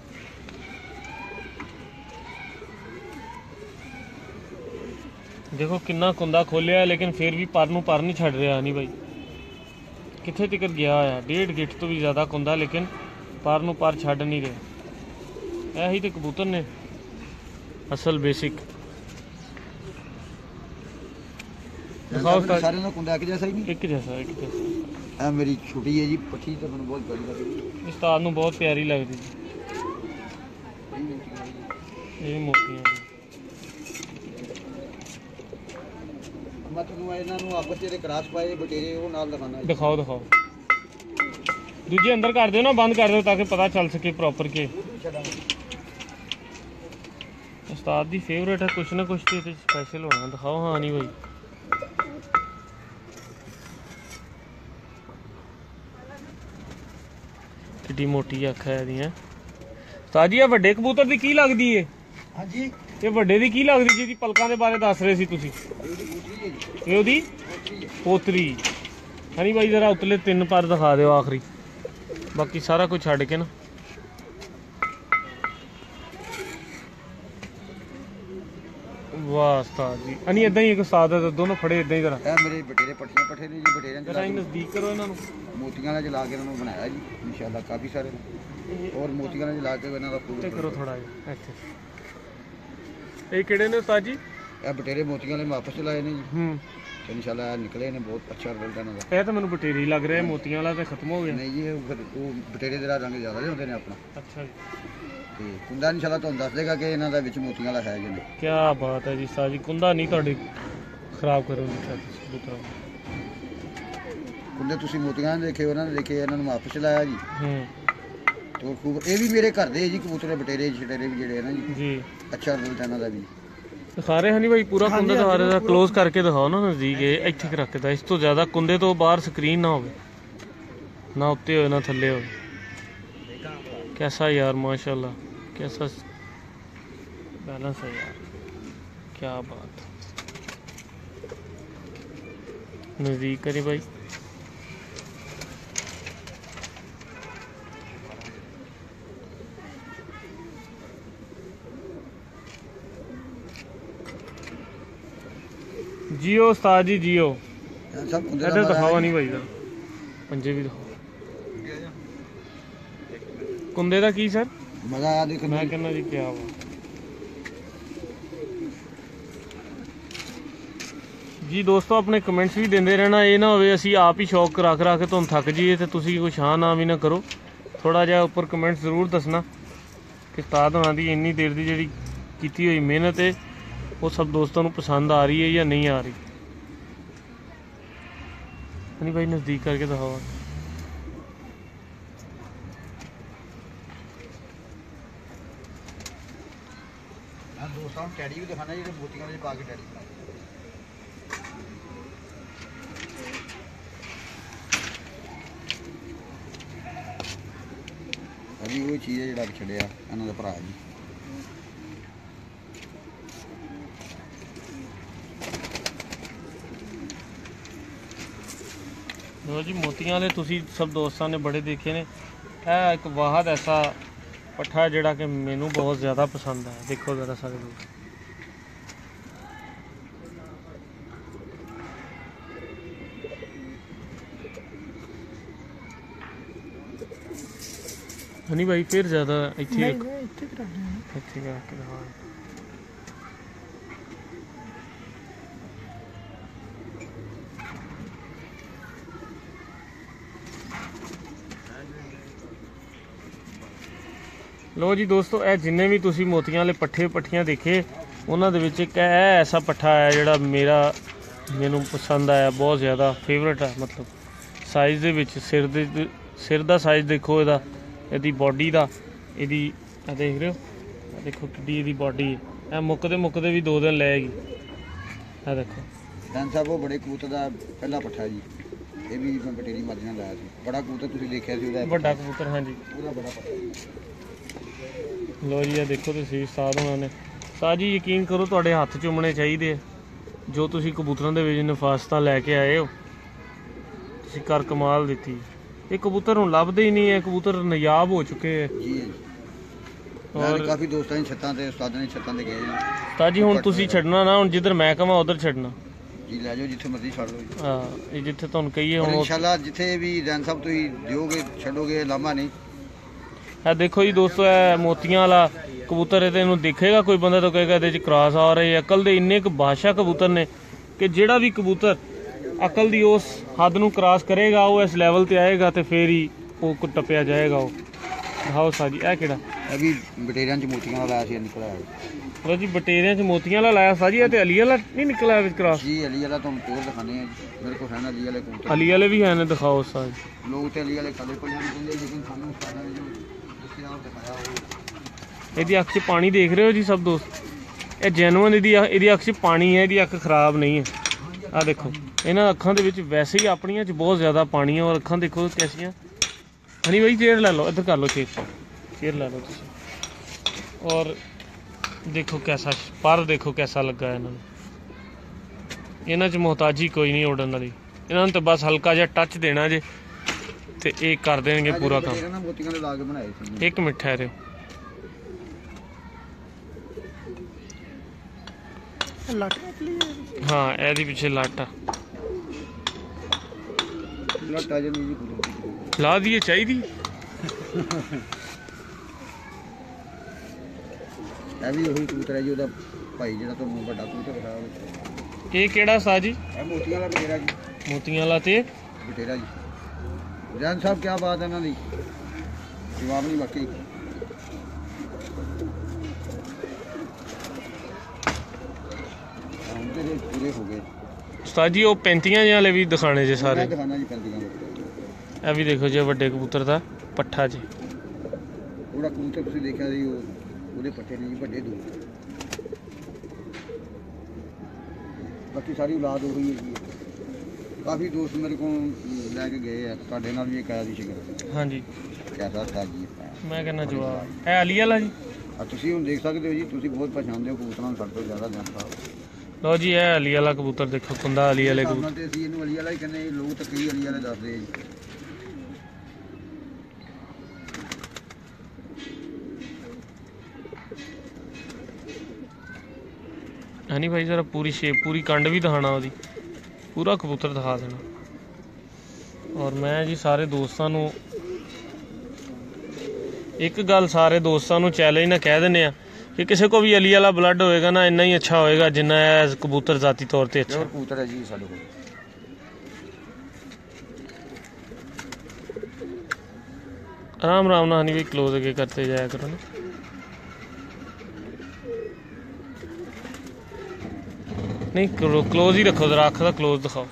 देखो कितना कुंदा खोलिया है लेकिन फिर भी पर नूं पर नहीं छड़ रहा नहीं भाई, कित्थे तक गया है डेढ़ गिट तो भी ज़्यादा कुंदा लेकिन पर नूं पर छड़ नहीं रहा। यही तो कबूतर ने असल बेसिक। दिखाओ सारे ना कुंदा एक जैसा ही नहीं, एक जैसा एक जैसा। ए मेरी छोटी है जी पट्टी तो मैंने बहुत बड़ी लगी, उस्ताद नूं बहुत प्यारी लगती जी। ये मोतियां दिखाओ दिखाओ दूजे अंदर कर दो ना, बंद कर दो ताकि पता चल सके प्रॉपर के। उस्ताद दी फेवरेट है, कुछ ना कुछ तो स्पेशल होना। दिखाओ। हाँ नहीं भाई, किड्डी मोटी अख है दी। उस्ताद जी, ये वड्डे कबूतर दी की लगदी है? हाँ जी, ये वड्डे दी की लगदी जिहदी पलकां दे बारे दस रहे सी तुसीं? ये ओदी पोतरी। हनी भाई जरा उतले तीन पर दिखा दिओ आखिरी, बाकी सारा कुछ छड्ड के ना। वाह उस्ताद जी, हनी इदां ही एक उस्ताद है, दोनों फड़े इदां ही जरा। ਇਹ ਮੇਰੇ ਬਟੇਰੇ ਪੱਠੀਆਂ ਪੱਠੇ ਨੇ ਜੀ, ਬਟੇਰਿਆਂ जरा नजदीक करो इन्हां नूं। ਮੋਤੀਆਂ ਨਾਲ ਜਲਾ ਕੇ ਇਹਨਾਂ ਨੂੰ ਬਣਾਇਆ ਜੀ ਇਨਸ਼ਾਅੱਲਾ ਕਾਫੀ ਸਾਰੇ ਨੇ। ਔਰ ਮੋਤੀਆਂ ਨਾਲ ਜਲਾ ਕੇ ਇਹਨਾਂ ਦਾ ਤੇ ਪੂਰਾ ਕਰੋ ਥੋੜਾ ਜਿਹਾ ਇੱਥੇ। ਇਹ ਕਿਹੜੇ ਨੇ ਉਸਤਾਦ ਜੀ? ਇਹ ਬਟੇਰੇ ਮੋਤੀਆਂ ਵਾਲੇ ਵਾਪਸ ਚਲਾਏ ਨੇ ਜੀ ਹੂੰ, ਤੇ ਇਨਸ਼ਾਅੱਲਾ ਨਿਕਲੇ ਨੇ, ਬਹੁਤ ਅੱਛਾ ਰਿਜ਼ਲਟ ਇਹਨਾਂ ਦਾ। ਇਹ ਤਾਂ ਮੈਨੂੰ ਬਟੇਰੀ ਲੱਗ ਰਿਹਾ, ਮੋਤੀਆਂ ਵਾਲਾ ਤਾਂ ਖਤਮ ਹੋ ਗਿਆ। ਨਹੀਂ ਜੀ, ਉਹ ਫਿਰ ਉਹ ਬਟੇਰੇ ਦੇ ਰੰਗ ਜ਼ਿਆਦਾ ਲਿਆਉਂਦੇ ਨੇ ਆਪਣਾ, ਅੱਛਾ ਜੀ, ਤੇ ਕੁੰਦਾ ਇਨਸ਼ਾਅੱਲਾ ਤੁਹਾਨੂੰ ਦੱਸ ਦੇਗਾ ਕਿ ਇਹਨਾਂ ਦਾ ਵਿੱਚ ਮੋਤੀਆਂ ਵਾਲਾ ਹੈ ਜੀ। ਕੀ ਬਾਤ ਹੈ ਜੀ ਉਸਤਾਦ ਜੀ, ਕੁੰਦਾ ਨਹੀਂ ਤੁਹਾਡੇ ਖਰਾਬ ਕਰੋ ਕਬੂਤਰਾਂ ਨੂੰ। ਕੁੰਦੇ ਤੁਸੀਂ ਮੋਤੀਆਂ ਨੇ ਦੇਖੇ, ਉਹਨਾਂ ਨੇ ਦੇਖੇ, ਇਹਨਾਂ ਨੂੰ ਵਾਪਸ ਚਲਾਇਆ ਜੀ। ਹੂੰ, ਤੇ ਖੂਬ ਇਹ ਵੀ ਮੇਰੇ ਘਰ ਦੇ ਜੀ ਕਬੂਤਰ, ਬਟੇਰੇ ਛਟੇਰੇ ਵੀ ਜਿਹੜੇ ਨਾ ਜੀ ਜੀ ਅੱਛਾ ਰਿਜ਼ਲਟ ਇਹਨਾਂ ਦਾ ਵੀ। ਦਿਖਾ ਰਹੇ ਹਨੀ ਭਾਈ ਪੂਰਾ ਕੁੰਦੇ ਦਿਖਾ ਰਹੇ, ਕਲੋਜ਼ ਕਰਕੇ ਦਿਖਾਓ ਨਾ ਨਜ਼ਦੀਕ। ਇਹ ਇੱਥੇ ਕੁ ਰੱਖਦਾ, ਇਸ ਤੋਂ ਜ਼ਿਆਦਾ ਕੁੰਦੇ ਤੋਂ ਬਾਹਰ ਸਕਰੀਨ ਨਾ ਹੋਵੇ, ਨਾ ਉੱਤੇ ਹੋਵੇ ਨਾ ਥੱਲੇ ਹੋਵੇ। कैसा यार माशाल्लाह, कैसा बैलेंस है यार, क्या बात। नज़दीक करें भाई। जियो उस्ताद जी जियो। सब कुंदे इधर दिखाओ नहीं भाई, इधर पंजे भी दिखाओ। कुंदे दा की सर मजा आया देखने मैं कहना जी, क्या हुआ जी। दोस्तों अपने कमेंट्स भी देंदे रहना, ये ना होवे असी आप ही शौक करा करा के तुहानू थक जाइए तो तुसी कुछ हाँ ना भी ना करो। थोड़ा जिहा उपर कमेंट्स जरूर दसना कि उस्ताद होना दी इन्नी देर दी जिहड़ी कीती हुई मेहनत है वो सब दोस्तों को पसंद आ रही है या नहीं आ रही। नहीं भाई नज़दीक करके दिखाओ। दोस्तों टैडी भी दिखाना जी, मोतियां में पा के टैडी अभी वो चीज़ है जो छड़िया इन्हों का भरा जी। लो जी मोतियां वाले तुसी सब दोस्तों ने बड़े देखे ने। है एक वाहद ऐसा पट्ठा है जोड़ा कि मैनू बहुत ज़्यादा पसंद है। देखो ज़रा सारे दोस्त, हनी भाई फिर ज़्यादा इत्थे इत्थे करा के दिखा। लो जी दोस्तों, ए जिन्ने भी तुसी मोतियां वाले पट्ठे पट्ठियां देखे उन्हां दे विच एक ऐसा पट्ठा है जिहड़ा मेरा मैनू पसंद आया, बहुत ज़्यादा फेवरेट है। मतलब साइज़ दे विच सिर दे सिर दा साइज़ देखो, इहदा इहदी बॉडी दा, इहदी देख रहे हो, देखो किड्डी इहदी बॉडी है। ए मुकदे मुकदे भी दो दिन लएगी। ए देखो डन साहब वो बड़े कबूतर दा पहला पट्ठा जी, ये भी मैं बटेरी मर्जी नाल लाया सी। बड़ा कबूतर तुसीं देखिया सी, ओहदा बड़ा कबूतर। हाँ जी, पूरा बड़ा पट्ठा। लो जी ये देखो तुसीं उस्ताद होना ने। उस्ताद जी यकीन करो तुहाडे हत्थ चुमने चाहिए जो तुसीं कबूतरां दे विच नफासतां लैके आए हो। तुसीं कर कमाल दित्ती। ये कबूतर हुण लभदे ही नहीं है, कबूतर नायाब हो चुके हैं जी। और काफ़ी दोस्तां दी छत्तां ते उस्तादां दी छत्तां ते गए हैं। उस्ताद जी हुण तुसीं छड्डना ना, हुण जिधर मैं कहां उधर छड्डना जी, लै जाओ जिथे मर्जी छड्ड लो जी। हां, ये जिथे तुहानू कहिए और हुण इंशाल्लाह जिथे भी रैन साहब तुसीं दिओगे छड्डोगे लामा नहीं। है देखो जी दोस्तों, है मोतियां वाला कबूतर है, इन्हू देखेगा कोई बंदा तो कहेगा इहदे च क्रॉस आ रहे। अकल दे इन्ने क बादशाह कबूतर ने कि जिहड़ा भी कबूतर अकल दी उस हद नू क्रॉस करेगा वो इस लैवल ते आएगा तो फिर ही वो टप्पिया जाएगा। वो दिखाओ साजी, ए किहड़ा अभी बटेरियां च मोतियां वाला आया सी, निकला है। चलो जी बटेरियां च मोतियां वाला लाया साजी, ते अली वाला नहीं निकला है क्रॉस जी। अली वाला तुहानू टोर दिखाने हैं जी, मेरे को है अली वाले कबूतर। अली वाले भी हैं ने, दिखाओ साजी। लोग तो अली वाले खाली पड़े हैं, लेकिन सानू उस्तादां ने जो दस्सिया और दिखाया वो। ਇਹਦੀ ਅੱਖ 'ਚ ਪਾਣੀ देख रहे हो जी सब दोस्त, ਇਹ ਜੈਨੂਅਨ ਇਹਦੀ ਇਹਦੀ ਅੱਖ 'ਚ ਪਾਣੀ ਹੈ, ਇਹਦੀ ਅੱਖ ਖਰਾਬ ਨਹੀਂ ਹੈ। ਆ ਦੇਖੋ ਇਹਨਾਂ ਅੱਖਾਂ ਦੇ ਵਿੱਚ ਵੈਸੇ ਹੀ ਆਪਣੀਆਂ 'ਚ ਬਹੁਤ ਜ਼ਿਆਦਾ ਪਾਣੀ ਹੈ, ਔਰ ਅੱਖਾਂ ਦੇਖੋ ਕੈਸੀਆਂ। ਹਨੀ ਬਾਈ ਚੇਅਰ ਲੈ ਲਓ, ਇੱਧਰ ਕਰ ਲਓ ਚੇਅਰ ਚੇਅਰ ਲੈ ਲਓ ਤੁਸੀਂ। ਔਰ ਦੇਖੋ ਕੈਸਾ ਪਰ ਦੇਖੋ ਕੈਸਾ ਲੱਗਾ ਇਹਨਾਂ ਨੂੰ। ਇਹਨਾਂ 'ਚ ਮੁਹਤਾਜੀ ਕੋਈ ਨਹੀਂ ਉਡਣ ਵਾਲੀ, ਇਹਨਾਂ ਨੂੰ ਤਾਂ ਬਸ ਹਲਕਾ ਜਿਹਾ ਟੱਚ ਦੇਣਾ ਜੇ ਤੇ ਇਹ ਕਰ ਦੇਣਗੇ ਪੂਰਾ ਕੰਮ। ਮੋਤੀਆਂ ਦੇ ਲਾ ਕੇ ਬਣਾਏ ਸੀ। ਇੱਕ ਮਿੰਟ ਠਹਿਰਿਓ। ਹਾਂ ਇਹਦੇ ਪਿੱਛੇ ਲੱਟ ਆ, ਲੱਟ ਆ ਜਾਂਦੀ ਜੀ ਲਾ ਦੀਏ ਚਾਹੀਦੀ। ਇਹ ਵੀ ਉਹੀ ਕਬੂਤਰ ਹੈ ਜੀ, ਉਹਦਾ ਭਾਈ ਜਿਹੜਾ ਤੁਹਾਨੂੰ ਵੱਡਾ ਕਬੂਤਰ ਦਿਖਾਇਆ। ਇਹ ਕਿਹੜਾ ਸਾ ਜੀ? ਇਹ ਮੋਤੀਆਂ ਵਾਲਾ ਬਟੇਰਾ ਜੀ। ਮੋਤੀਆਂ ਵਾਲਾ ਤੇ ਬਟੇਰਾ ਜੀ। ਜੈਨ ਸਾਹਿਬ ਕੀ ਬਾਤ ਹੈ ਇਹਨਾਂ ਦੀ, ਜਵਾਬ ਨਹੀਂ ਬਾਕੀ। ਪੂਰੇ ਹੋ ਗਏ ਉਸਤਾਦ ਜੀ। ਉਹ ਪੈਂਤੀਆਂ ਜਿਹੇ ਵਾਲੇ ਵੀ ਦਿਖਾਣੇ ਜੇ ਸਾਰੇ? ਦਿਖਾਣਾ ਜੀ ਪੈਂਤੀਆਂ। ਇਹ ਵੀ ਦੇਖੋ ਜੀ ਵੱਡੇ ਕਬੂਤਰ ਦਾ ਪੱਠਾ ਜੀ। ਉਹਦਾ ਕਬੂਤਰ ਤੁਸੀਂ ਦੇਖਿਆ ਜੀ, ਉਹ ਉਹਦੇ ਪੱਠੇ ਨੇ ਜੀ ਵੱਡੇ ਦੋ। ਬਾਕੀ ਸਾਰੀ ਔਲਾਦ ਉਹੀ ਹੈ ਜੀ। ਕਾਫੀ ਦੋਸਤ ਮੇਰੇ ਕੋਲ ਲੈ ਕੇ ਗਏ ਆ, ਤੁਹਾਡੇ ਨਾਲ ਵੀ ਇੱਕ ਆਇਆ ਸੀ ਸ਼ਿਕਰ। ਹਾਂਜੀ ਕੈਸਾ ਥਾ ਜੀ? ਮੈਂ ਕਹਿੰਦਾ ਜਵਾਬ ਇਹ ਅਲੀ ਵਾਲਾ ਜੀ। ਆ ਤੁਸੀਂ ਹੁਣ ਦੇਖ ਸਕਦੇ ਹੋ ਜੀ, ਤੁਸੀਂ ਬਹੁਤ ਪਛਾਣਦੇ ਹੋ ਕਬੂਤਰਾਂ ਨੂੰ ਸਾਡੇ ਤੋਂ ਜ਼ਿਆਦਾ ਜਾਣਦਾ। ਲਓ ਜੀ ਇਹ ਅਲੀ ਵਾਲਾ ਕਬੂਤਰ ਦੇਖੋ, ਕੁੰਦਾ ਅਲੀ ਵਾਲੇ ਕਬੂਤਰ ਤੇ ਅਸੀਂ ਇਹਨੂੰ ਅਲੀ ਵਾਲਾ ਹੀ ਕਹਿੰਦੇ, ਲੋਕ ਤਾਂ ਕਈ ਅਲੀ ਵਾਲੇ ਦੱਸਦੇ ਆ ਜੀ। ਹਨੀ ਭਾਈ ਜ਼ਰਾ ਪੂਰੀ ਸ਼ੇਪ ਪੂਰੀ ਕੰਡ ਵੀ ਦਿਖਾਣਾ, ਉਹਦੀ ਪੂਰਾ ਕਬੂਤਰ ਦਿਖਾ ਦੇਣਾ। ਔਰ ਮੈਂ ਜੀ ਸਾਰੇ ਦੋਸਤਾਂ ਨੂੰ ਇੱਕ ਗੱਲ, ਸਾਰੇ ਦੋਸਤਾਂ ਨੂੰ ਚੈਲੰਜ ਨਾ ਕਹਿ ਦਿੰਦੇ ਆ ਕਿ ਕਿਸੇ ਕੋ ਵੀ ਅਲੀ ਵਾਲਾ ਬਲੱਡ ਹੋਏਗਾ ਨਾ, ਇੰਨਾ ਹੀ ਅੱਛਾ ਹੋਏਗਾ ਜਿੰਨਾ ਇਹ ਕਬੂਤਰ ਜ਼ਾਤੀ ਤੌਰ ਤੇ ਅੱਛਾ ਕਬੂਤਰ ਹੈ ਜੀ ਸਾਡੇ ਕੋਲ। ਆਰਾਮ ਆਰਾਮ ਨਾਲ ਹਨੀ ਵੀ ਕਲੋਜ਼ ਅੱਗੇ ਕਰਤੇ ਜਾਇਆ ਕਰੋ ਨਾ। नहीं क्लोज ही रखो जरा, अख का क्लोज दिखाओ।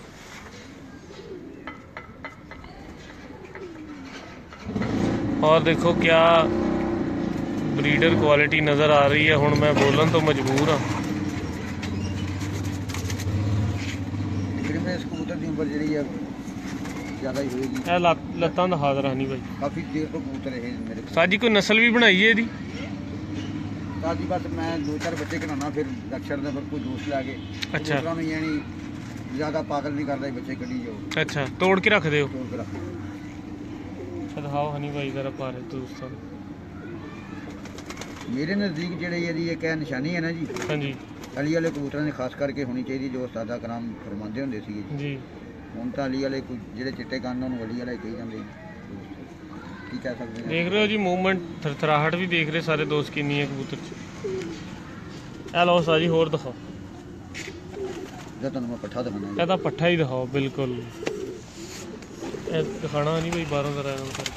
और देखो क्या ब्रीडर क्वालिटी नज़र आ रही है। हुण मैं बोलन तो मजबूर हाँ। लत्तां दिखा दे रहा नहीं भाई, काफी देर तो कबूतर है मेरे। साजी कोई नस्ल भी बनाई है जी? जी बस मैं दो चार बच्चे खिलाना, फिर अक्षर दे पर कोई दोस्त ला के। अच्छा यानी ज्यादा पागल नहीं करता, बच्चे कढ़ी जाओ। अच्छा तोड़ के रख दे, तोड़ के रख। अच्छा दिखाओ हनी भाई जरा पा रहे दोस्तों। मेरे नज़दीक जेह्ड़े ये क्या निशानी है ना जी। हाँ जी। अली वाले कबूतरों ने खास करके होनी चाहिए, जो उस्तादा कराम फरमाते होंदे सी जी। हुण तां अली वाले जेह्ड़े चिट्टे कंन उन्होंने अली वाला ही कही जांदे। कह सकते हैं देख रहे हो जी मूवमेंट, थरथराहट भी देख रहे सारे दोस्त किन्नी है कबूतर च। ए लो सा जी होर दिखाओ, मैं पट्ठा दिखाना। कहता पट्ठा ही दिखाओ बिल्कुल। ए दिखाना नहीं भाई बारह जरा करके।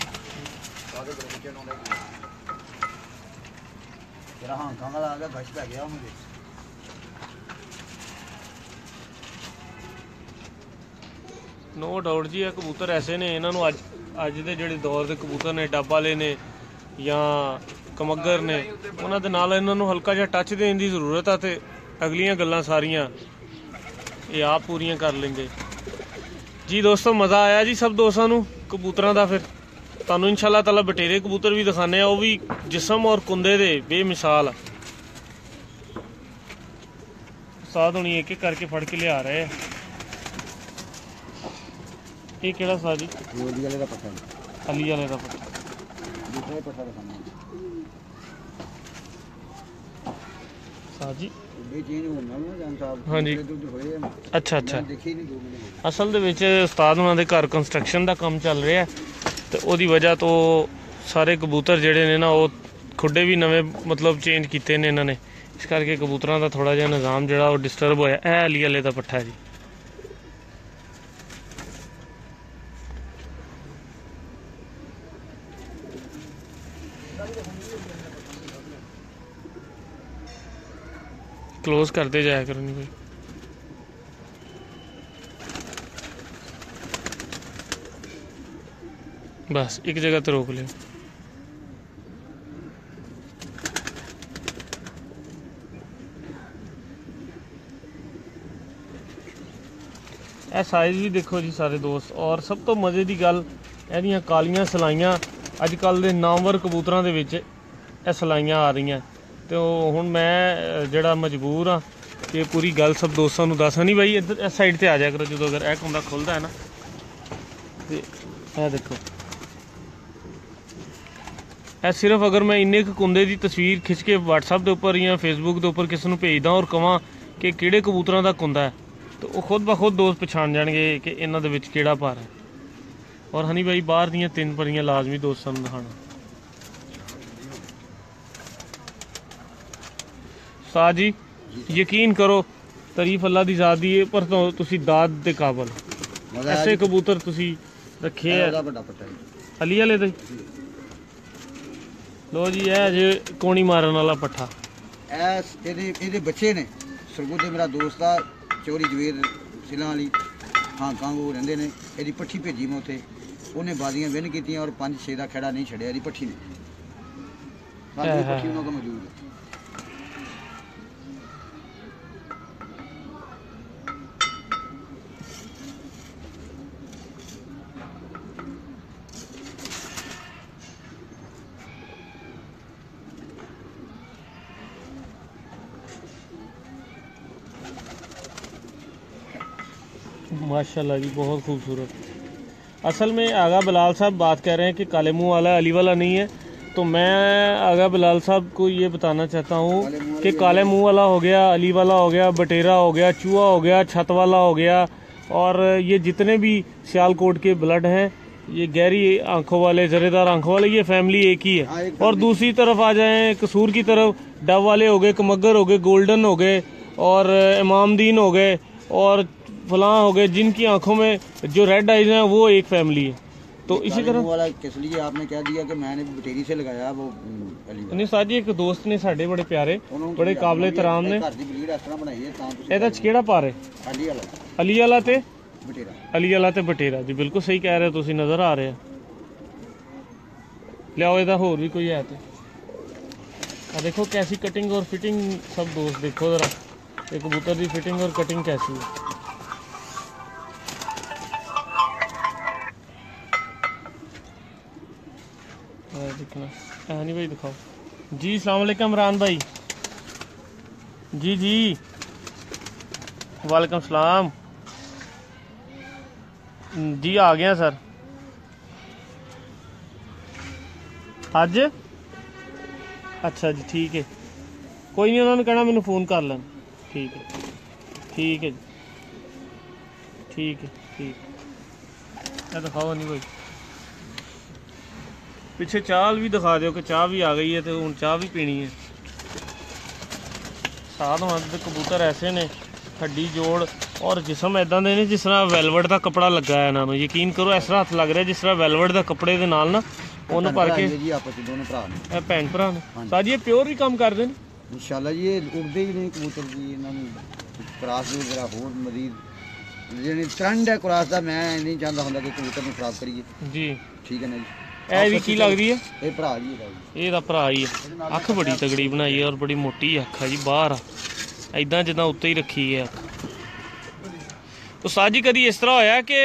तेरा हांका वाला आ गया, गश पै गया मुझे। नो डाउट जी, कबूतर ऐसे ने, इन्हों अज ਅੱਜ ਦੇ ਜਿਹੜੇ ਦੌਰ ਦੇ ਕਬੂਤਰ ਨੇ, ਡੱਬ ਵਾਲੇ ਨੇ ਜਾਂ ਕਮੱਗਰ ਨੇ, ਉਹਨਾਂ ਦੇ ਨਾਲ ਇਹਨਾਂ ਨੂੰ ਹਲਕਾ ਜਿਹਾ ਟੱਚ ਦੇਣ ਦੀ ਜ਼ਰੂਰਤ ਆ ਤੇ ਅਗਲੀਆਂ ਗੱਲਾਂ ਸਾਰੀਆਂ ਇਹ ਆਪ ਪੂਰੀਆਂ ਕਰ ਲੈਂਦੇ ਜੀ। ਦੋਸਤੋ ਮਜ਼ਾ ਆਇਆ ਜੀ ਸਭ ਦੋਸਤਾਂ ਨੂੰ ਕਬੂਤਰਾਂ ਦਾ। ਫਿਰ ਤੁਹਾਨੂੰ ਇਨਸ਼ਾਅੱਲਾ ਤਾਲਾ ਬਟੇਰੇ ਕਬੂਤਰ ਵੀ ਦਿਖਾਣੇ ਆ, ਉਹ ਵੀ ਜਿਸਮ ਔਰ ਕੁੰਦੇ ਦੇ ਬੇਮਿਸਾਲ ਆ। ਸਾਧ ਹੁਣੀ ਇੱਕ ਇੱਕ ਕਰਕੇ ਫੜ ਕੇ ਲਿਆ ਰਹੇ ਆ। ये केड़ा सा जी? अली वाले का पट्टा। अली वाले का पट्टा। दूसरा पट्टा दिखाना सा जी। ये चेंज होना ना जान साहब। हां जी। अच्छा अच्छा। देखी नहीं दो मिनट। असल दे विच उस्ताद उन्हां दे घर कंस्ट्रक्शन दा काम चल रहा है ते ओदी वजह तो सारे कबूतर जिहड़े ने ना वो खुड्डे भी नवे मतलब चेंज कीते ने इन्हां ने, इस करके कबूतरां दा थोड़ा जिहा निज़ाम जिहड़ा वो डिस्टर्ब होया। ए अली वाले दा पट्टा है जी। क्लोज करते जाया करो नहीं भाई। बस एक जगह तो रोक ले। ਇਹ ਸਾਈਜ਼ ਵੀ ਦੇਖੋ ਜੀ ਸਾਰੇ ਦੋਸਤ। ਔਰ ਸਭ ਤੋਂ ਮਜ਼ੇ ਦੀ ਗੱਲ ਇਹਦੀਆਂ ਕਾਲੀਆਂ ਸਲਾਈਆਂ ਅੱਜ ਕੱਲ੍ਹ ਦੇ ਨਾਮਵਰ ਕਬੂਤਰਾਂ ਦੇ ਵਿੱਚ ਇਹ ਸਲਾਈਆਂ ਆ ਰਹੀਆਂ। ਤੇ ਉਹ ਹੁਣ ਮੈਂ ਜਿਹੜਾ ਮਜਬੂਰ ਹਾਂ ਕਿ ਪੂਰੀ ਗੱਲ ਸਭ ਦੋਸਤਾਂ ਨੂੰ ਦੱਸ। ਨਹੀਂ ਬਾਈ ਇੱਧਰ ਇਸ ਸਾਈਡ ਤੇ ਆ ਜਾਇਆ ਕਰੋ ਜਦੋਂ ਅਗਰ ਇਹ ਕੁੰਡਾ ਖੁੱਲਦਾ ਹੈ ਨਾ। ਤੇ ਇਹ ਦੇਖੋ, ਇਹ ਸਿਰਫ ਅਗਰ ਮੈਂ ਇੰਨੇ ਕੁ ਕੁੰਡੇ ਦੀ ਤਸਵੀਰ ਖਿੱਚ ਕੇ ਵਟਸਐਪ ਦੇ ਉੱਪਰ ਜਾਂ ਫੇਸਬੁੱਕ ਦੇ ਉੱਪਰ ਕਿਸੇ ਨੂੰ ਭੇਜਦਾ ਔਰ ਕਹਾਂ ਕਿ ਕਿਹੜੇ ਕਬੂਤਰਾਂ ਦਾ ਕੁੰਡਾ ਹੈ, ਤਾਂ ਉਹ ਖੁਦ ਬ ਖੁਦ ਦੋਸਤ ਪਛਾਣ ਜਾਣਗੇ ਕਿ ਇਹਨਾਂ ਦੇ ਵਿੱਚ ਕਿਹੜਾ ਭਾਰ ਹੈ। ਔਰ ਹਨੀ ਬਾਈ ਬਾਹਰ ਦੀਆਂ ਤਿੰਨ ਪਰੀਆਂ ਲਾਜ਼ਮੀ ਦੋਸਤਾਂ ਨੂੰ ਦਿਖਾਣਾ। ਸਾਹ ਜੀ ਯਕੀਨ ਕਰੋ ਤਾਰੀਫ ਅੱਲਾ ਦੀ ਜ਼ਾਤ ਦੀ ਹੈ, ਪਰ ਤੁਸੀਂ ਦਾਦ ਦੇ ਕਾਬਲ ਐਸੇ ਕਬੂਤਰ ਤੁਸੀਂ ਰੱਖੇ ਆ। ਅਲੀ ਵਾਲੇ ਦੇ ਲੋ ਜੀ, ਇਹ ਜੇ ਕੋਣੀ ਮਾਰਨ ਵਾਲਾ ਪੱਠਾ ਐਸ ਇਹਦੇ ਇਹਦੇ ਬੱਚੇ ਨੇ। ਸਰਗੁਣ ਦੇ ਮੇਰਾ ਦੋਸਤ ਆ ਚੋਰੀ ਜਵੇਰ ਸਿਲਾਂ ਵਾਲੀ ਹਾਂਗਕਾਂਗ ਉਹ ਰਹਿੰਦੇ ਨੇ। ਇਹਦੀ ਪੱਠੀ ਭੇਜੀ ਮੈਂ ਉੱਥੇ, ਉਹਨੇ ਬਾਜ਼ੀਆਂ ਵਿਨ ਕੀਤੀਆਂ ਔਰ ਪੰਜ ਛੇ ਦਾ ਖੜਾ ਨਹੀਂ ਛੱਡਿਆ ਇਹਦੀ ਪੱਠੀ ਨੇ। ਬਾਕੀ ਪੱਠੀ ਉਹਨਾਂ ਕੋਲ ਮੌਜੂਦ ਹੈ। माशाल्लाह जी बहुत खूबसूरत। असल में आगा बिलाल साहब बात कर रहे हैं कि काले मुंह वाला अली वाला नहीं है, तो मैं आगा बिलाल साहब को ये बताना चाहता हूँ कि काले मुंह वाला हो गया, अली वाला हो गया, बटेरा हो गया, चूहा हो गया, छत वाला हो गया, और ये जितने भी सियालकोट के ब्लड हैं, ये गहरी आंखों वाले, जरेदार आंखों वाले, ये फैमिली एक ही है। और दूसरी तरफ आ जाएं कसूर की तरफ, डब वाले हो गए, कमगर हो गए, गोल्डन हो गए, और इमामदीन हो गए, और फलां हो गए, जिनकी आंखों में जो रेड आइज हैं वो एक फैमिली है। तो इसी तरह वाला किस लिए आपने कह दिया कि मैंने बटेरी से लगाया वो अली नहीं साथ जी, एक दोस्त ने साढ़े बड़े प्यारे बड़े काबिल तराम ने ਇਹਦਾ ਚ ਕਿਹੜਾ ਭਾਰ ਹੈ? ਅਲੀ ਵਾਲਾ ਅਲੀ ਵਾਲਾ ਤੇ ਬਟੇਰਾ ਅਲੀ ਵਾਲਾ ਤੇ ਬਟੇਰਾ ਜੀ, ਬਿਲਕੁਲ ਸਹੀ ਕਹਿ ਰਹੇ ਹੋ ਤੁਸੀਂ, ਨਜ਼ਰ ਆ ਰਿਹਾ। ਲਿਆਓ ਇਹਦਾ ਹੋਰ ਵੀ ਕੋਈ ਹੈ ਤੇ ਆ ਦੇਖੋ कैसी कटिंग और फिटिंग, सब दोस्त देखो जरा ये कबूतर की फिटिंग और कटिंग कैसी है। दिखना है नहीं भाई, दिखाओ जी। अस्सलाम वालेकुम इमरान भाई। जी जी वालेकुम सलाम जी, आ गया सर अज। अच्छा जी ठीक है, कोई नहीं, उन्होंने कहना मैंने फोन कर लेना। ठीक है ठीक है जी, ठीक है ठीक है। दिखाओ नहीं भाई, पिछे चाह भी दिखा दो कि चाह भी आ गई है, तो हूँ चाह भी पीनी है। साथ हमारे कबूतर ऐसे ने हड्डी जोड़ और जिसम इदां दे ने जिस तरह वैलवेट का कपड़ा लगा है इन्होंने। यकीन करो इस तरह हथ लग रहा है जिस तरह वैलवेट का कपड़े के नाल ना ਉਹਨੂੰ ਭਰ ਕੇ ਇਹ ਭੈਣ ਭਰਾ ਨੇ ਸਾਜੀ। ਇਹ ਪਿਓਰ ਹੀ ਕੰਮ ਕਰਦੇ ਨੇ ਇਨਸ਼ਾਅੱਲਾ ਜੀ। ਇਹ ਉਗਦੇ ਹੀ ਨੇ ਕਬੂਤਰ ਜੀ, ਇਹਨਾਂ ਨੂੰ ਕਰਾਸ ਦੇ ਵਗੈਰਾ ਹੋਰ ਮਜ਼ੀਦ ਜਿਹੜੀ ਟ੍ਰੈਂਡ ਹੈ ਕਰਾਸ ਦਾ, ਮੈਂ ਨਹੀਂ ਚਾਹੁੰਦਾ ਹੁੰਦਾ ਕਿ ਕਬੂਤਰ ਨੂੰ ਖਰਾਬ ਕਰੀਏ ਜੀ। ਠੀਕ ਹੈ ਨਾ ਜੀ। ਇਹ ਵੀ ਕੀ ਲੱਗਦੀ ਹੈ? ਇਹ ਭਰਾ ਜੀ ਇਹਦਾ ਜੀ, ਇਹਦਾ ਭਰਾ ਹੀ ਹੈ। ਅੱਖ ਬੜੀ ਤਗੜੀ ਬਣਾਈ ਹੈ ਔਰ ਬੜੀ ਮੋਟੀ ਅੱਖ ਹੈ ਜੀ, ਬਾਹਰ ਆ ਇਦਾਂ ਜਿੱਦਾਂ ਉੱਤੇ ਹੀ ਰੱਖੀ ਹੈ ਅੱਖ। तो साजी कदी इस तरह होया कि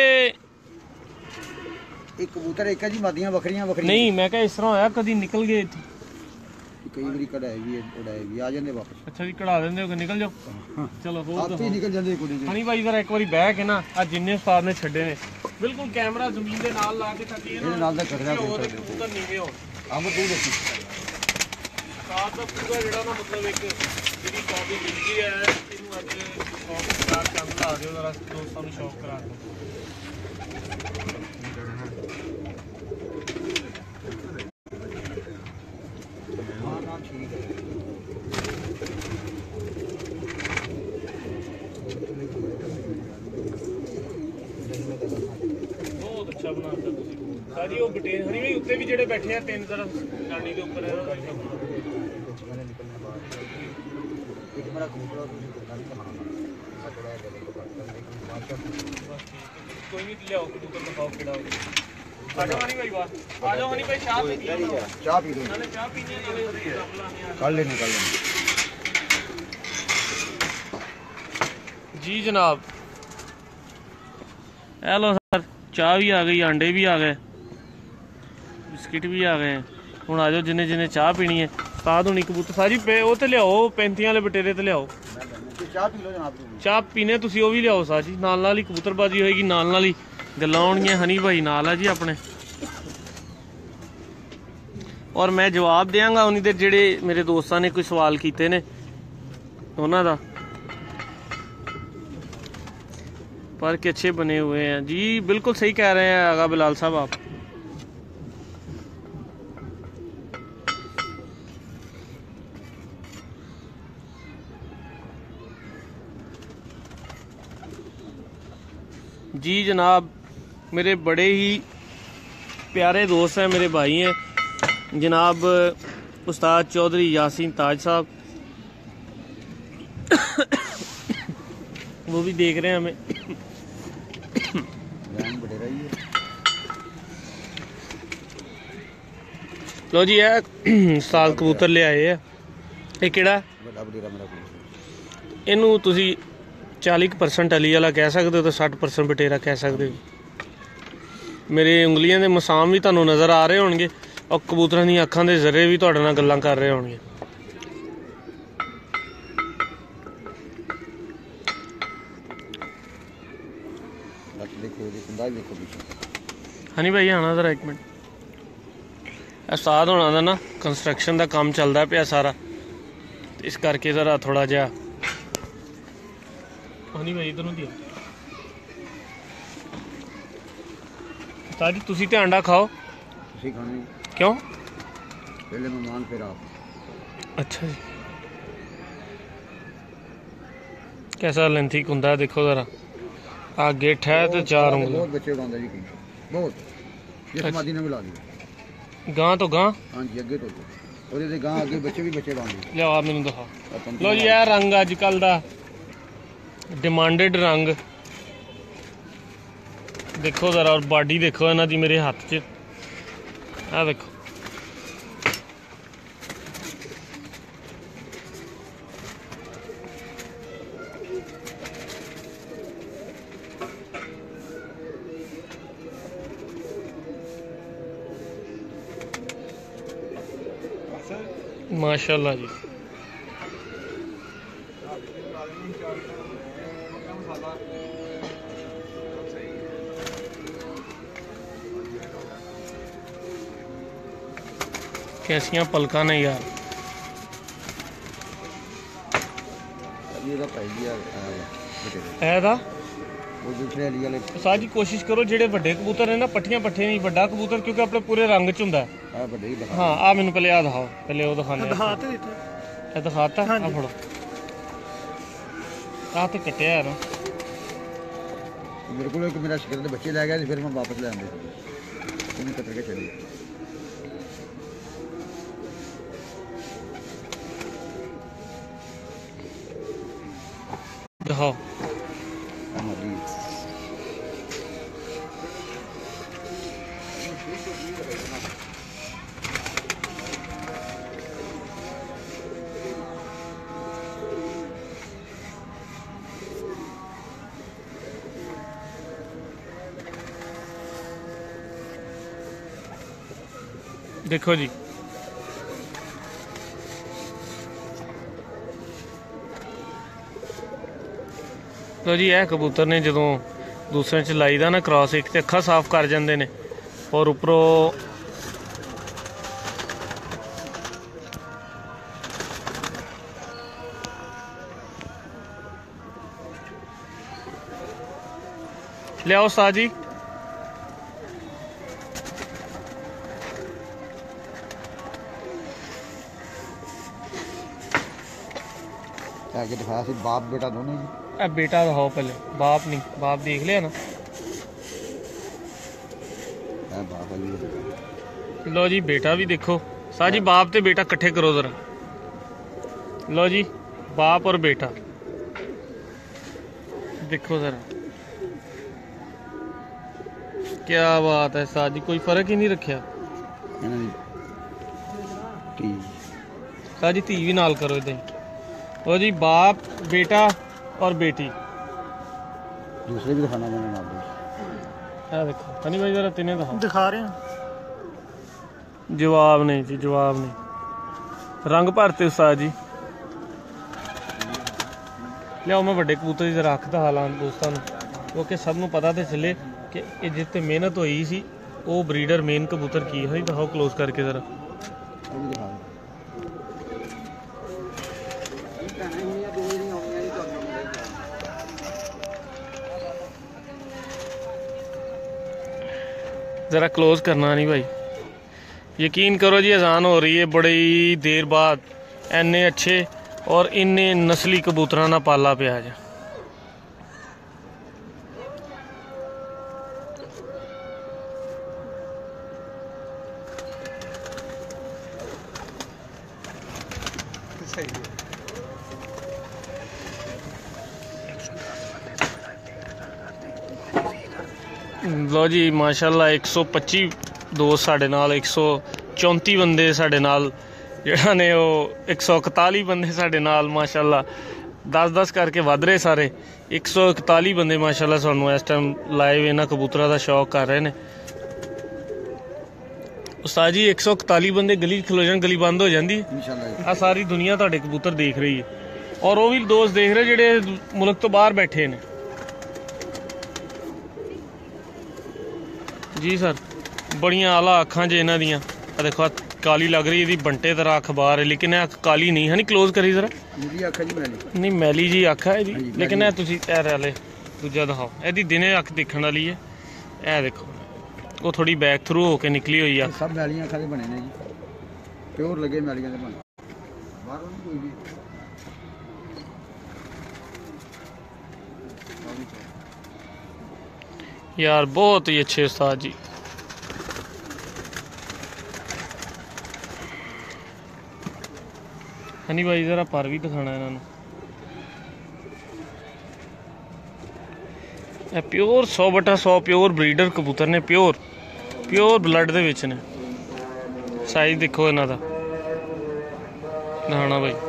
एक कबूतर एक है जी, मादियां बकरियां बकरियां नहीं, मैं कहा इस तरह होया कदी निकल गए थी? कई बारी कढ़ाई भी उड़ाई भी आ जाते वापस। अच्छा जी, कढ़ा देंदे हो कि निकल जाओ? चलो हो आप ही निकल जाते कुड़ी जी। हनी भाई जरा एक बारी बैठ के ना आ जिन्ने उस्ताद ने छड्डे ने बिल्कुल कैमरा जमीन दे नाल ला के ताकि ਇਹਦੇ ਨਾਲ ਦਾ ਖੜਿਆ कबूतर नीवे हो। हम तू देखी साथ ਦਾ ਪੂਰਾ ਜਿਹੜਾ ਨਾ ਮਤਲਬ ਇੱਕ ਜਿਹੜੀ ਕਾਫੀ ਜ਼ਿੰਦਗੀ ਹੈ ਇਹਨੂੰ ਅੱਜ ਸ਼ੌਕ ਕਰਾ ਕੇ ਲਾ ਦਿਓ ਜਰਾ ਦੋਸਤਾਂ ਨੂੰ ਸ਼ੌਕ ਕਰਾ ਦਿਓ। बहुत अच्छा बनाता ਤੁਸੀਂ ਸਾਜੀ। ਉਹ ਬਟੇ ਹਰੀ ਵੀ ਉੱਤੇ ਵੀ ਜਿਹੜੇ ਬੈਠੇ ਆ ਤਿੰਨ ਤਰ੍ਹਾਂ ਨਾਨੀ ਦੇ ਉੱਪਰ कोई नहीं लियाओ कबूतर दिखाओ केड़ा आ जाओ हनी भाई बाहर आ जाओ। हनी भाई चाह पी चाह पी लो, नाले चाह पीने नाले कर लेने कर लेने जी जनाब। ए लो सर, चाह भी आ गई, अंडे भी आ गए, बिस्किट भी आ गए। हुण आ जाओ जिन्हें जिन्हें चाह पीनी है। उस्ताद हुणी कबूतर सारी पे वो तो लियाओ, पैंती वाले बटेरे तो लियाओ। चाह पी लो जनाब, चाह पीने तुसी वो भी लियाओ साह जी, नाल नाल ही कबूतरबाजी होएगी, नाल नाल ही गल्लां होणगियां। हनी भाई नाल है जी अपने, और मैं जवाब देंगा उन्हीं दे जेड़े मेरे दोस्तां ने कोई सवाल कीते ने उन्हां दा। पर के अच्छे बने हुए हैं जी, बिल्कुल सही कह रहे हैं आगा बिलाल साहब आप। जी जनाब, मेरे बड़े ही प्यारे दोस्त हैं, मेरे भाई हैं जनाब उस्ताद चौधरी यासीन ताज साहब। वो भी देख रहे हैं हमें। लो जी है साल कबूतर ले आए है। ये केड़ा इनू तुसी चालीस परसेंट अली वाला कह सकते हो तो साठ परसेंट बटेरा कह सकते हो। मेरी उंगलियां के मसाम भी तुहानू नज़र आ रहे होंगे और कबूतरां दी अखां दे जरे भी तुहाडे नाल गल्लां कर रहे होंगे। हनी भाई आना जरा एक मिनट। उस्ताद होना दा ना कंस्ट्रक्शन का काम चलता पिया सारा, इस करके जरा थोड़ा जिहा। हनी भाई इधर दिया उस्ताद जी, तुसी ते अंडा खाओ। तुसी खाने क्यों? पहले मेहमान फिर आप। अच्छा जी, कैसा लेंथी कुंदा है देखो जरा। आ गेट है तो चार उंगल। बहुत बच्चे उड़ांदा जी, बहुत ये समाधि ने मिला दी। गां तो गां, हां जी अगे तो ओदे ते गां अगे बच्चे भी बच्चे उड़ांदे। ले आ मैनू दिखा। लो जी ये रंग अजकल दा डिमांडेड रंग देखो जरा, और बॉडी देखो इन्हां दी मेरे हाथ च। आ देखो माशाल्लाह जी। कैसियां पलकां ने यार। है साजी कोशिश करो जेडे वड्डे कबूतर है ना पट्टियां पट्ठे नहीं, वड्डा कबूतर क्योंकि अपने पूरे रंग च हुंदा है। हाँ आ मैनू पहले आ दिखाओ, पहले वो दिखाने दिखाता। आ फड़ो, आ तो कट्टिया यार मेरे को। एक मेरा शिकर दे बच्चे लै गया, फिर मैं वापस ले आंदे उन्हें कतर के चली। दिखाओ देखो जी। तो जी यह कबूतर ने जो दूसरे च लाई दा ना क्रॉस, एक तो अखा साफ कर जाते हैं और उपरों लियाओ उस्ताद जी। आगे दिखाया सी बाप बेटा दोनों जी। अब बेटा दिखाओ पहले, बाप नहीं, बाप देख लिया ना। बाप लो जी बेटा भी देखो सा जी, बाप ते बेटा कट्ठे करो जरा। लो जी बाप और बेटा देखो जरा, क्या बात है सा जी, कोई फर्क ही नहीं रखा। सा जी धी भी नाल करो इधर। ओ जी बाप बेटा और बेटी। दूसरे भी दिखाना मैंने नाल। ਇਹ ਦੇਖੋ ਹਨੀ ਭਾਈ ਜਰਾ ਤਿੰਨੇ ਦਿਖਾਓ। ਦਿਖਾ ਰਹੇ ਹਾਂ। ਜਵਾਬ ਨਹੀਂ ਜੀ, ਜਵਾਬ ਨਹੀਂ। ਰੰਗ ਭਰਤੇ ਉਸਤਾਦ ਜੀ। ਲਿਆਓ ਮੈਂ ਵੱਡੇ ਕਬੂਤਰ ਦੀ ਜ਼ਰਾ ਅੱਖ ਦਿਖਾ ਲਾਂ ਦੋਸਤਾਂ ਨੂੰ, ਕਿਉਂਕਿ ਸਭ ਨੂੰ ਪਤਾ ਤਾਂ ਚੱਲੇ ਕਿ ਇਹ ਜਿੱਥੇ ਮਿਹਨਤ ਹੋਈ ਸੀ ਉਹ ਬਰੀਡਰ ਮੇਨ ਕਬੂਤਰ ਕੀ ਹੈ। ਦਿਖਾਓ ਕਲੋਜ਼ ਕਰਕੇ ਜ਼ਰਾ। ज़रा क्लोज करना नहीं भाई। यकीन करो जी अजान हो रही है बड़ी देर बाद, इन्ने अच्छे और इन्ने नस्ली कबूतरां दा पाला पिया जा। लो जी माशाल्लाह एक सौ पच्ची दोस्त साढ़े नाल, एक सौ चौंती बंदे साढ़े नाल, जिहड़ा ने वो एक सौ इकताली बंदे साढ़े नाल माशाल्लाह दस दस करके वध रहे सारे। एक सौ इकताली बंदे माशाल्लाह सानू इस टाइम लाइव इन्हां कबूतरां दा शौक कर रहे ने। उस्ताद जी एक सौ इकताली बंदे गली खलो जान, गली बंद हो जाती आ, सारी दुनिया तुहाडे कबूतर देख रही है और वो भी दोस्त देख रहे जिहड़े मुल्क तो बाहर बैठे ने। जी सर बड़ियां आला अखां जे इन्हां दियां। देखो काली लग रही है, बंटे तरह अख बाहर है, लेकिन अख काली नहीं है। नहीं क्लोज करी जरा। नहीं मैली जी अख है जी, लेकिन ए तुसी ए वाले दूजा दिखाओ, एदी दिने अख देखण वाली है। ए देखो वो थोड़ी बैक थ्रू होके निकली हुई है। सब मैलियां अखां दे बने ने जी, प्योर लगे मैलियां दे बने बाहरों नहीं कोई भी। यार बहुत ही अच्छे उस्ताद जी। हनी भाई जरा पर भी दिखाना इन्होंने। प्योर सौ बटा सौ प्योर ब्रीडर कबूतर ने, प्योर प्योर ब्लड दे विच ने। साइज देखो इन्हां दा दिखाना भाई।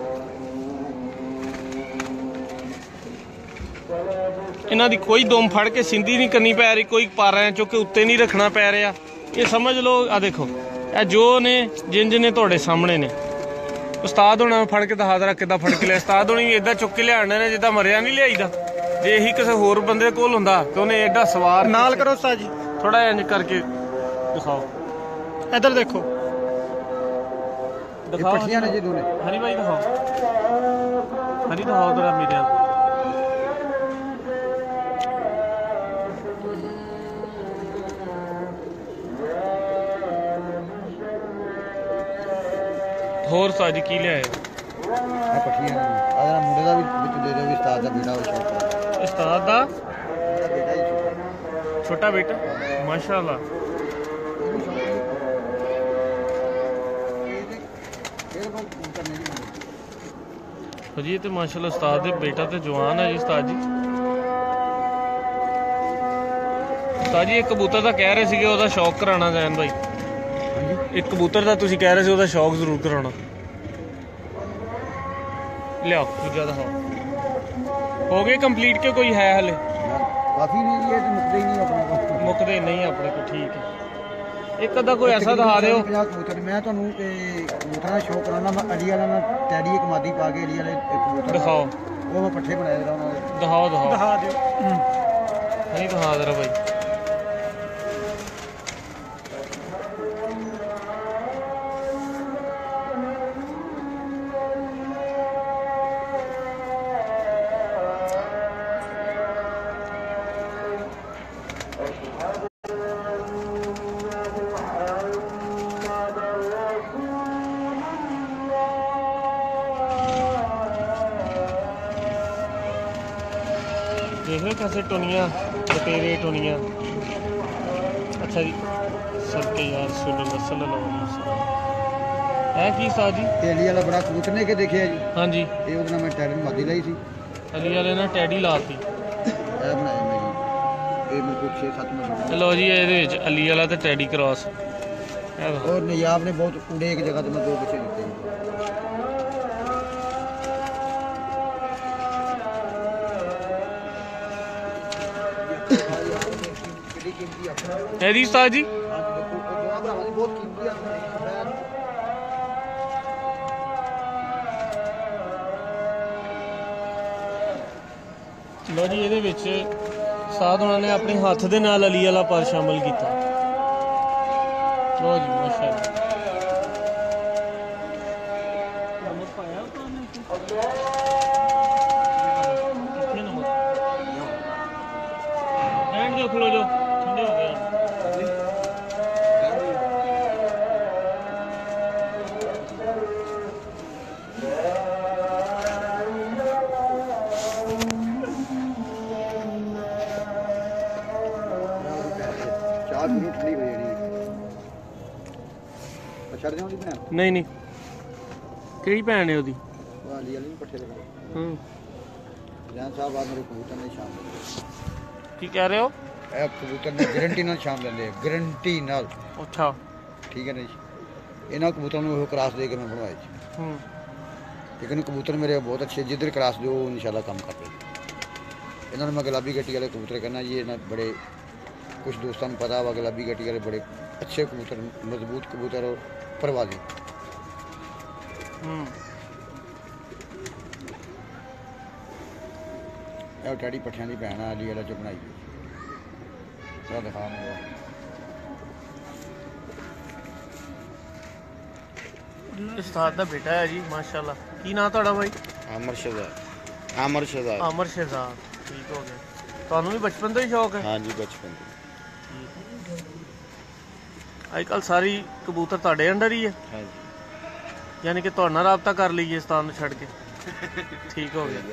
इन्हां दी कोई दुम फड़ के सिंधी नहीं करनी पै रही, कोई पारियां चुक के उत्ते नहीं रखना पै रहा। ये समझ लो आ देखो ए जो ने जिंज ने तुहाडे सामने ने। उस्ताद होना फड़ के दहा दरा किदा फड़ के लिया। उस्ताद होनी भी इदा चुक के लियाने ने जिदा मरिया नहीं लियाईदा। जे यही किसी होर बंदे कोल हुंदा तो उन्हें एडा सवार नाल करो उस्ताद जी, थोड़ा इंज करके दिखाओ। इधर देखो दिखाओ पट्टियां ने जी दोने। हनी भाई दिखाओ, हनी दिखाओ जरा मेरे। होर साजी की लिया है पट्टियां ने आ मुंडे दा भी विच दे दो, उस्ताद दा बेटा हो शौक। उस्ताद दा बेटा ही छोटा बेटा माशाल्लाह। जी तो माशाल्लाह उस्ताद दे बेटा तो जवान है जी। उस्ताद जी उस्ताद जी एक कबूतर दा कह रहे सीगे ओदा शौक कराना जैन भाई। एक कबूतर दा तुसी कह रहे सी ओदा शौक जरूर कराना। लियाओ दूजा दिखाओ। हो गए कंप्लीट के कोई है हले? काफी नहीं है तो मुकदे ही नहीं अपने को। मुकदे नहीं अपने को, ठीक है। एक अद्धा कोई ऐसा दिखा दो। कबूतर मैं तुहानू कबूतरां दा शौक कराना। मैं अली वाला ना टैडी एक मादी पा के अली वाले कबूतर दिखाओ। वो मैं पट्ठे बनाए दा उन्हां दे। दिखाओ दिखाओ दिखा दियो। नहीं दिखा दे रहा भाई। देख रहे कैसे टोनिया बटेरे टोनिया। अच्छा जी सबके यार सल्लल्लाहु अलैहि वसल्लम है की साथ जी। अली वाला बड़ा कबूतर ने के देखिया जी। हाँ जी ये ਉਹਦੇ ਨਾਲ ਮੈਂ ਟੈਡੀ ਮਾਦੀ ਲਈ ਸੀ। अली वाले ने टैडी लाती। ਇਹ ਬਣਾਇਆ ਮੈਂ ਜੀ। ਇਹ ਮੇਰੇ ਕੋਲ छे सत्त ਮਹੀਨੇ। लो जी ਇਹਦੇ ਵਿੱਚ ਅਲੀ ਵਾਲਾ ਤੇ ਟੈਡੀ ਕ੍ਰਾਸ। और नयाब ने बहुत उड़े एक जगह तो मैं दो बच्चे दिते जी। कीमती अपना है जी उस्ताद जी। हाँ जी देखो ये दोनों भरावां दी बहुत कीमती अपना ਲੋ ਜੀ ਇਹਦੇ ਵਿੱਚ ਉਸਤਾਦ ਉਹਨਾਂ ਨੇ ਆਪਣੇ ਹੱਥ ਦੇ ਨਾਲ ਅਲੀ ਵਾਲਾ ਪਰ ਸ਼ਾਮਲ ਕੀਤਾ। ਲੋ ਜੀ ਮਾਸ਼ਾਅੱਲਾ ਨਮਕ ਪਾਇਆ ਉਹਨੇ ਕਿੱਥੇ ਨਮਕ ਐਂਡ ਜੋ ਖਲੋ ਜੋ ਠੰਡੇ ਹੋ ਗਏ ਚਾਹ ਜ਼ਰੂਰ ਠੰਡੀ ਹੋ ਜਾਣੀ ਛੱਡ ਦਿਆਂ ਉਹਦੀ ਭੈਣ ਨਹੀਂ ਨਹੀਂ ਕਿਹੜੀ ਭੈਣ ਹੈ ਉਹਦੀ ਵਾਲੀ ਵਾਲੀ ਪੱਠੇ ਲਗਾ ਹੂੰ ਜਾਨ ਸਾਹਿਬ ਆ ਮੇਰੇ ਕਬੂਤਰ ਨੇ ਸ਼ਾਮ ਕੀ ਕਹਿ ਰਹੇ ਹੋ ਇਹ ਕਬੂਤਰ ਨੇ ਗਰੰਟੀ ਨਾਲ ਸ਼ਾਮ ਲੈਂਦੇ ਗਰੰਟੀ ਨਾਲ ਅੱਛਾ ਠੀਕ ਹੈ ਨਾ ਜੀ ਇਹਨਾਂ ਕਬੂਤਰਾਂ ਨੂੰ ਉਹ ਕਰਾਸ ਦੇ ਕੇ ਮੈਂ ਬਣਵਾਏ ਜੀ ਹੂੰ ਲੇਕਿਨ ਕਬੂਤਰ ਮੇਰੇ ਬਹੁਤ ਅੱਛੇ ਜਿੱਧਰ ਕਰਾਸ ਦਿਓ ਉਹ ਇਨਸ਼ਾਅੱਲਾ ਕੰਮ ਕਰਦੇ ਇਹਨਾਂ ਨੂੰ ਮੈਂ ਗੁਲਾਬੀ ਗੱਟੀ ਵਾਲੇ ਕਬੂਤਰ ਕਹਿੰਦਾ ਜੀ ਇਹਨਾਂ ਬੜੇ कुछ दोस्तों को पता हुआ गुलाबी गट्टी वाले बड़े अच्छे कबूतर मजबूत कबूतर और परवाजी टैडी पट्ठियां की भैन अली वाला च बनाई थोड़ा दिखा उस्ताद दा बेटा है जी माशाल्लाह की नाम तुहाडा भाई अमर शहजाद अमर शहजाद अमर शहजाद ठीक हो गया ਤੁਹਾਨੂੰ ਵੀ ਬਚਪਨ ਤੋਂ ਹੀ ਸ਼ੌਕ ਹੈ हाँ जी बचपन से ਅੱਜ ਕੱਲ ਸਾਰੀ ਕਬੂਤਰ ਤੁਹਾਡੇ ਅੰਡਰ ਹੀ ਹੈ हाँ जी ਯਾਨੀ ਕਿ ਤੁਹਾਡੇ ਨਾਲ ਰਾਬਤਾ ਕਰ ਲਈਏ ਸਤਾਨ ਨੂੰ ਛੱਡ ਕੇ ਠੀਕ ਹੋ ਗਿਆ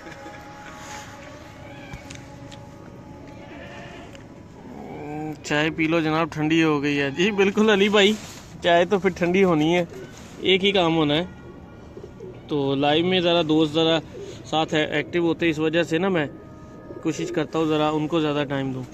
चाय पी लो जनाब ठंडी हो गई है जी बिल्कुल अली भाई चाय तो फिर ठंडी होनी है एक ही काम होना है तो लाइव में ज़रा दोस्त ज़रा साथ है एक्टिव होते इस वजह से ना मैं कोशिश करता हूँ ज़रा उनको ज़्यादा टाइम दूँ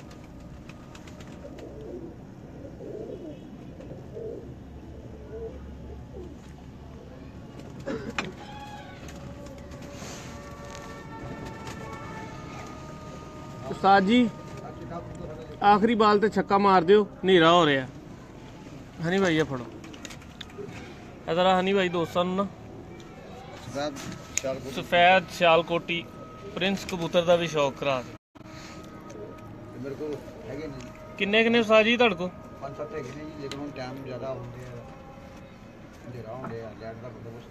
उस्ताद जी आखिरी बाल तो छक्का मार दियो नीरा हो रहा हनी भाई फड़ो इधर हनी भाई दोस्तों ना सफेद सियालकोटी प्रिंस कबूतर का भी शौक करा मेरे को हैगे ने किन्ने किन्ने उस्ताद जी तुहाडे को पांच सत्त हैगे ने जी लेकिन हुण टाइम ज़्यादा होंदे आ अंधेरा होंदे आ लाइट दा बंदोबस्त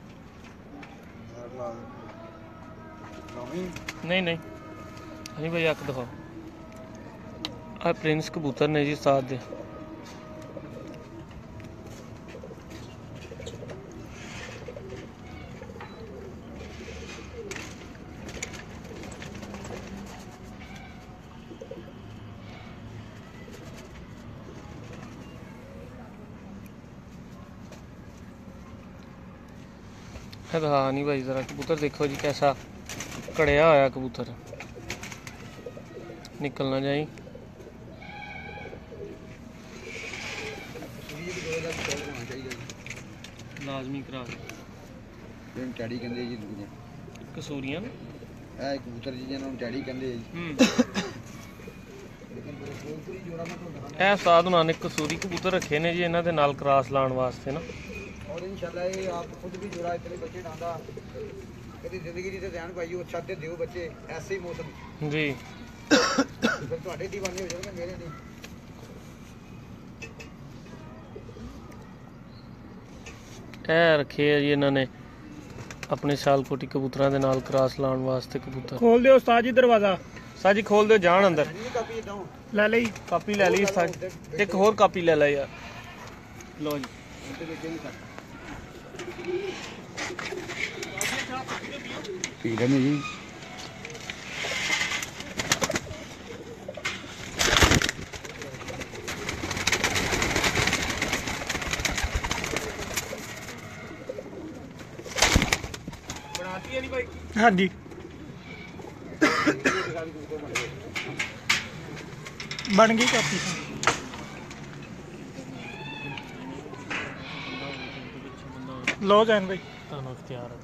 नहीं नहीं हनी भाई अक दिखाओ आ प्रिंस कबूतर ने जी साथ दे हाँ नहीं भाई जरा कबूतर देखो जी कैसा कड़िया होया कबूतर निकल ना जाए लाजमी करा टैडी कहते जी दूर कसूरियां ਇਹ ਕਬੂਤਰ ਜੀ ਜਿਹਨਾਂ ਨੂੰ ਟੈਡੀ ਕਹਿੰਦੇ ਆ ਜੀ ਲੇਕਿਨ ਬੜੇ ਕੋਲਪੁਰੀ ਜੋੜਾ ਮੈਂ ਤੁਹਾਨੂੰ ਦਿਖਾਣਾ ਇਹ ਉਸਤਾਦ ਉਹਨਾਂ ਨੇ ਕਸੂਰੀ ਕਬੂਤਰ ਰੱਖੇ ਨੇ ਜੀ ਇਹਨਾਂ ਦੇ ਨਾਲ ਕ੍ਰਾਸ ਲਾਉਣ ਵਾਸਤੇ ਨਾ और इंशाल्लाह ये आप खुद भी जोड़ा इतने बच्चे डांदा कभी जिंदगी दी ते ध्यान पाइयो अच्छा ते दियो बच्चे ऐसे ही मौसम जी फिर ਤੁਹਾਡੇ दीवाने हो जाएंगे मेरे नहीं ਇਹ ਰੱਖੇ ਆ ਜੀ ਇਹਨਾਂ ਨੇ ਆਪਣੇ ਸਿਆਲਕੋਟੀ ਕਬੂਤਰਾਂ ਦੇ ਨਾਲ ਕ੍ਰਾਸ ਲਾਉਣ ਵਾਸਤੇ ਕਬੂਤਰ खोल दियो उस्ताद जी दरवाजा ਸਾਜੀ ਖੋਲ ਦਿਓ ਜਾਣ ਅੰਦਰ कापी इदां ले ली ਕਾਪੀ ਲੈ ਲਈ ਉਸਤਾਦ ਇੱਕ ਹੋਰ ਕਾਪੀ ਲੈ ਲੈ ਯਾਰ ਲਓ ਜੀ उनके बेटे नहीं कर पी लेने जी ਬਣਾਤੀ ਹੈ ਨਹੀਂ ਭਾਈ हाँ जी बन गई कापी लो जैन भाई ਤੁਹਾਨੂੰ ਇਖਤਿਆਰ ਹੈ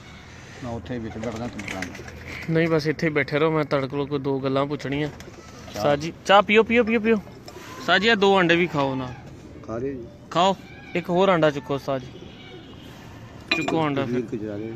मैं उत्थे विच बैठदा तुम ਨਹੀਂ ਬਸ ਇੱਥੇ ਹੀ ਬੈਠੇ ਰਹੋ ਮੈਂ ਤੁਹਾਡੇ ਕੋਲ ਕੋਈ ਦੋ ਗੱਲਾਂ ਪੁੱਛਣੀਆਂ साज जी चाह पियो पियो पियो पियो साज जी दो अंडे भी खाओ ना खा रहे जी खाओ एक होर अंडा चुको साज चुको अंडा फिर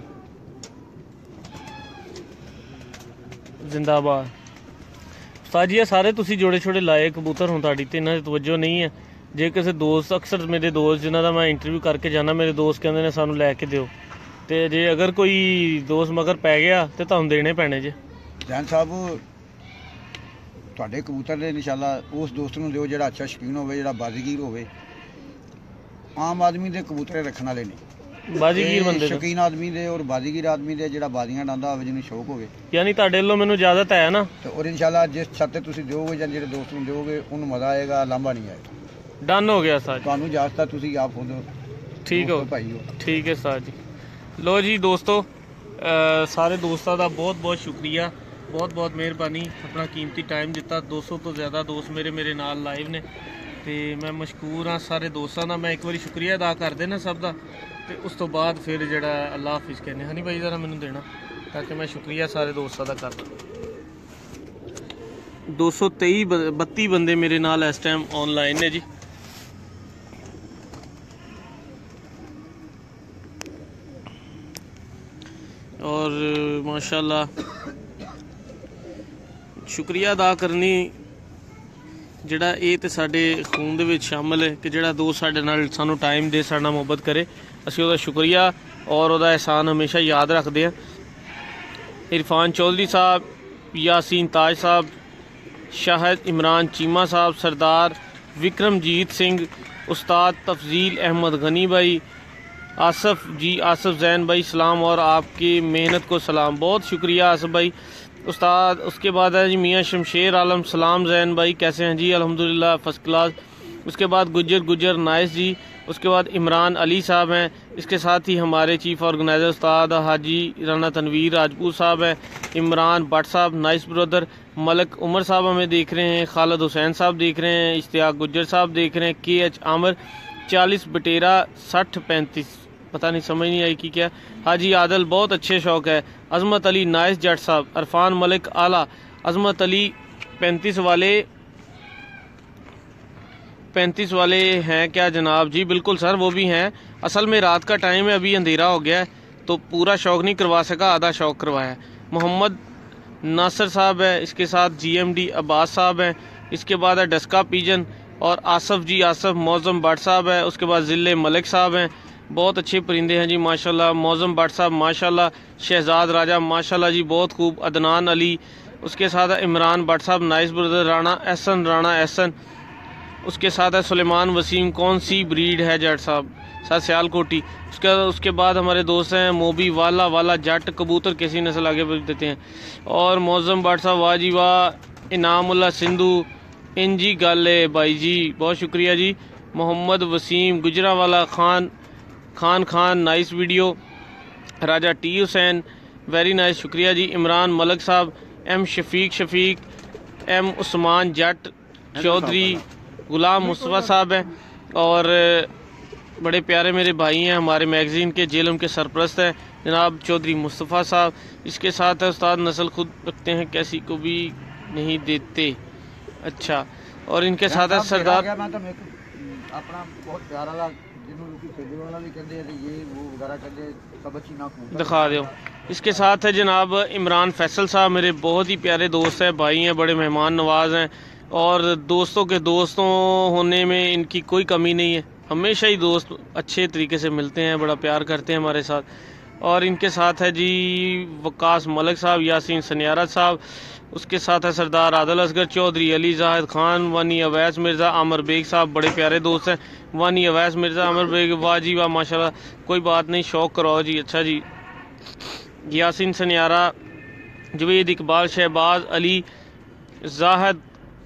जिंदाबाद साज जी सारे तुसी जोड़े छोड़े लाए कबूतर हुण तुहाडी ते इन्हां दी तवज्जो नहीं है जे किसी दोस्त अक्सर मेरे दोस्त जिन्हां दा मैं इंटरव्यू करके जाना मेरे दोस्त कहंदे ने सानू लैके दिओ ते जे अगर कोई दोस्त मगर पै गया ते तुहानू देने पैणे जे जैन साहब ਤੁਹਾਡੇ ਕਬੂਤਰ ਦੇ ਇਨਸ਼ਾਅੱਲਾ ਉਸ ਦੋਸਤ ਨੂੰ ਦਿਓ ਜਿਹੜਾ ਅੱਛਾ ਸ਼ੌਕੀਨ ਹੋਵੇ ਜਿਹੜਾ ਬਾਜ਼ੀਗੀਰ ਹੋਵੇ ਆਮ ਆਦਮੀ ਦੇ ਕਬੂਤਰੇ ਰੱਖਣ ਵਾਲੇ ਨਹੀਂ ਬਾਜ਼ੀਗੀਰ ਬੰਦੇ ਸ਼ੌਕੀਨ ਆਦਮੀ ਦੇ ਔਰ ਬਾਜ਼ੀਗੀਰ ਆਦਮੀ ਦੇ ਜਿਹੜਾ ਬਾਜ਼ੀਆਂ ਡਾਂਦਾ ਹੋਵੇ ਜਿਹਨੂੰ ਸ਼ੌਕ ਹੋਵੇ ਯਾਨੀ ਤੁਹਾਡੇ ਵੱਲੋਂ ਮੈਨੂੰ ਇਜਾਜ਼ਤ ਹੈ ਨਾ ਤੇ ਔਰ ਇਨਸ਼ਾਅੱਲਾ ਜਿਸ ਛੱਤ ਤੇ ਤੁਸੀਂ ਦਿਓਗੇ ਜਾਂ ਜਿਹੜੇ ਦੋਸਤ ਨੂੰ ਦਿਓਗੇ ਉਹਨੂੰ ਮਜ਼ਾ ਆਏਗਾ ਲਾਂਭਾ ਨਹੀਂ ਆਏਗਾ ਡਨ ਹੋ ਗਿਆ ਸਾਜ ਤੁਹਾਨੂੰ ਇਜਾਜ਼ਤ ਹੈ ਤੁਸੀਂ ਆਪ ਖੁਦ ਠੀਕ ਹੋ ਭਾਈ ਹੋ ਠੀਕ ਹੈ ਸਾਜ ਜੀ लो जी दोस्तों सारे दोस्तों का बहुत बहुत शुक्रिया बहुत बहुत मेहरबानी अपना कीमती टाइम दिता दो सौ तो ज़्यादा दोस्त मेरे मेरे नाल लाइव ने तो मैं मशकूर हाँ सारे दोस्तों का मैं एक बार शुक्रिया अदा कर देना सब का तो उस तो बाद फिर जड़ा अल्लाह हाफिज़ कहने हाँ नहीं भाई ज़रा मैनू देना ताकि मैं शुक्रिया सारे दोस्तों का कर दो सौ तेई बत्ती बंदे मेरे नाल इस टाइम ऑनलाइन ने जी और माशाल्लाह शुक्रिया अदा करनी ਜਿਹੜਾ ਇਹ ਤੇ ਸਾਡੇ ਖੂਨ ਦੇ ਵਿੱਚ ਸ਼ਾਮਲ ਹੈ ਕਿ ਜਿਹੜਾ ਦੋਸਤ ਸਾਡੇ ਨਾਲ ਸਾਨੂੰ ਟਾਈਮ ਦੇ ਸਾਡੇ ਨਾਲ ਮੁਹੱਬਤ ਕਰੇ ਅਸੀਂ ਉਹਦਾ ਸ਼ੁਕਰੀਆ ਔਰ ਉਹਦਾ ਇਹਸਾਨ ਹਮੇਸ਼ਾ ਯਾਦ ਰੱਖਦੇ ਹਾਂ इरफान चौधरी साहब यासीन ताज साहब शाहिद इमरान चीमा साहब सरदार विक्रमजीत सिंह उस्ताद तफजील अहमद गनी भाई आसफ़ जी आसफ़ जैन भाई सलाम और आपकी मेहनत को सलाम बहुत शुक्रिया आसफ़ भाई उस्ताद। उसके बाद है जी मियाँ शमशेर आलम सलाम जैन भाई कैसे हैं जी अल्हम्दुलिल्लाह फ़र्स्ट क्लास। उसके बाद गुज्जर गुज्जर नाइस जी। उसके बाद इमरान अली साहब हैं। इसके साथ ही हमारे चीफ़ ऑर्गेनाइज़र उस्ताद हाजी राना तनवीर राजपूत साहब हैं। इमरान भट्ट साहब नाइस ब्रदर। मलक उमर साहब हमें देख रहे हैं। खालिद हुसैन साहब देख रहे हैं। इश्तियाक गुज्जर साहब देख रहे हैं। के एच आमर चालीस बटेरा सठ पैंतीस पता नहीं समझ नहीं आई कि क्या। हाजी आदल बहुत अच्छे शौक है। अजमत अली नाइस जट साहब। अरफान मलिक आला। अजमत अली पैंतीस वाले पैंतीस वाले हैं क्या जनाब? जी बिल्कुल सर वो भी हैं। असल में रात का टाइम है अभी अंधेरा हो गया है तो पूरा शौक नहीं करवा सका आधा शौक करवाया। मोहम्मद नासिर साहब है। इसके साथ जी एम डी अब्बास साहब हैं। इसके बाद है डस्का पीजन और आसफ़ जी आसफ़ मौज़म भट्ट साहब है। उसके बाद ज़िले मलिक साहब हैं। बहुत अच्छे परिंदे हैं जी माशाल्लाह। मौज़म भट्ट साहब माशाल्लाह। शहजाद राजा माशाल्लाह जी बहुत खूब। अदनान अली। उसके साथ है इमरान भट्ट साहब नाइस ब्रदर। राणा एहसन राणा एहसन। उसके साथ है सुलेमान वसीम। कौन सी ब्रीड है जट साहब? सर सियालकोटी। उसके उसके बाद हमारे दोस्त हैं मोबी वाला वाला जट कबूतर कैसी नस्ल आगे बढ़ देते हैं। और मौज़म भट्ट साहब वाह जी वाह। इनामुल्ला सिंधु इन जी गल भाई जी बहुत शुक्रिया जी। Mohammad Waseem Gujranwala Khan Khan Khan nice video. Raja T Hussain very nice शुक्रिया जी। इमरान मलिक साहब। एम शफीक शफीक एम उस्मान जट चौधरी गुलाम मुस्तफ़ा साहब हैं। और बड़े प्यारे मेरे भाई हैं हमारे मैगज़ीन के जेलम के सरप्रस्त हैं जनाब चौधरी मुस्तफ़ा साहब। इसके साथ है उस्ताद नस्ल खुद रखते हैं कैसी को भी नहीं देते। अच्छा और इनके साथ है सरदार अपना बहुत प्यारा दिखा दो। इसके साथ है जनाब इमरान फैसल साहब मेरे बहुत ही प्यारे दोस्त हैं भाई हैं बड़े मेहमान नवाज हैं और दोस्तों के दोस्तों होने में इनकी कोई कमी नहीं है। हमेशा ही दोस्त अच्छे तरीके से मिलते हैं बड़ा प्यार करते हैं हमारे साथ। और इनके साथ है जी वकास मलिक साहब यासीन सनियारा साहब। उसके साथ है सरदार आदिल असगर चौधरी अली जाहिद खान वानी अवैस मिर्ज़ा आमर बेग साहब बड़े प्यारे दोस्त हैं। वानी अवैस मिर्ज़ा आमर बेग वाह जी वाह माशाल्लाह कोई बात नहीं शौक कराओ जी। अच्छा जी यासीन सनियारा जवेद इकबाल शहबाज अली जाहिद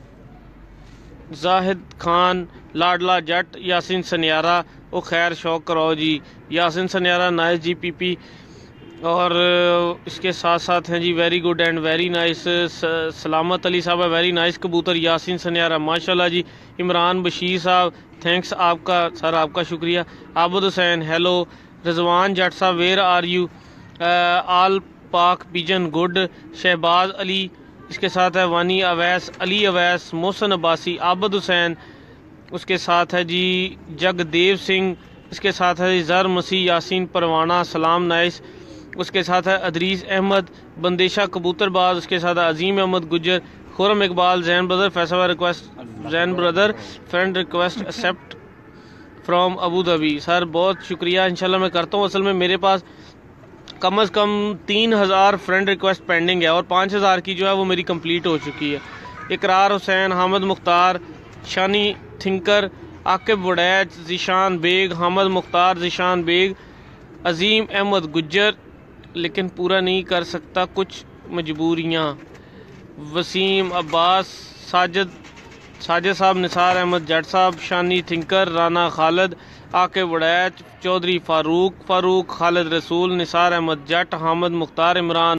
जाहिद खान लाडला जट यासीन सनियारा ओ खैर शौक कराओ जी। यासीन सनियारा नाइस जी पी पी। और इसके साथ साथ हैं जी very good and very nice Salamat Ali साहब वेरी नाइस कबूतर यासीन सनियारा माशाल्लाह जी। इमरान बशीर साहब थैंक्स आपका सर आपका शुक्रिया। आबद हुसैन हेलो। रिजवान जट साहब वेयर आर यू? आल पाक पिजन गुड। शहबाज अली इसके साथ है वानी अवैस, अली अवैस, मोहसन अब्बासी, आबद हुसैन, उसके साथ है जी जगदेव सिंह, इसके साथ है ज़र मसीह, यासीन परवाना, सलाम नाइस, उसके साथ है अदरीस अहमद, बंदेशा कबूतरबाज, उसके साथ है अजीम अहमद गुज्जर, खुरम इकबाल, जैन ब्रदर फैसला request, Zain brother friend request accept from Abu Dhabi. Sir बहुत शुक्रिया, इंशाल्लाह मैं करता हूँ। असल में मेरे पास कम अज़ कम तीन हज़ार फ्रेंड रिक्वेस्ट पेंडिंग है और पाँच हज़ार की जो है वो मेरी कंप्लीट हो चुकी है। इकरार हुसैन, हामिद मुख्तार, शानी थिंकर, आकिब वड़ैच, जीशान बेग, हामिद मुख्तार, जीशान बेग, अजीम अहमद गुज्जर, लेकिन पूरा नहीं कर सकता कुछ मजबूरियाँ, वसीम अब्बास, साजिद साजिद साहब, निसार अहमद जट साहब, शानी थिंकर, राना खालिद, आकिब वड़ैच, चौधरी फारूक फारूक, खालिद रसूल, निसार अहमद जट, हामिद मुख्तार, इमरान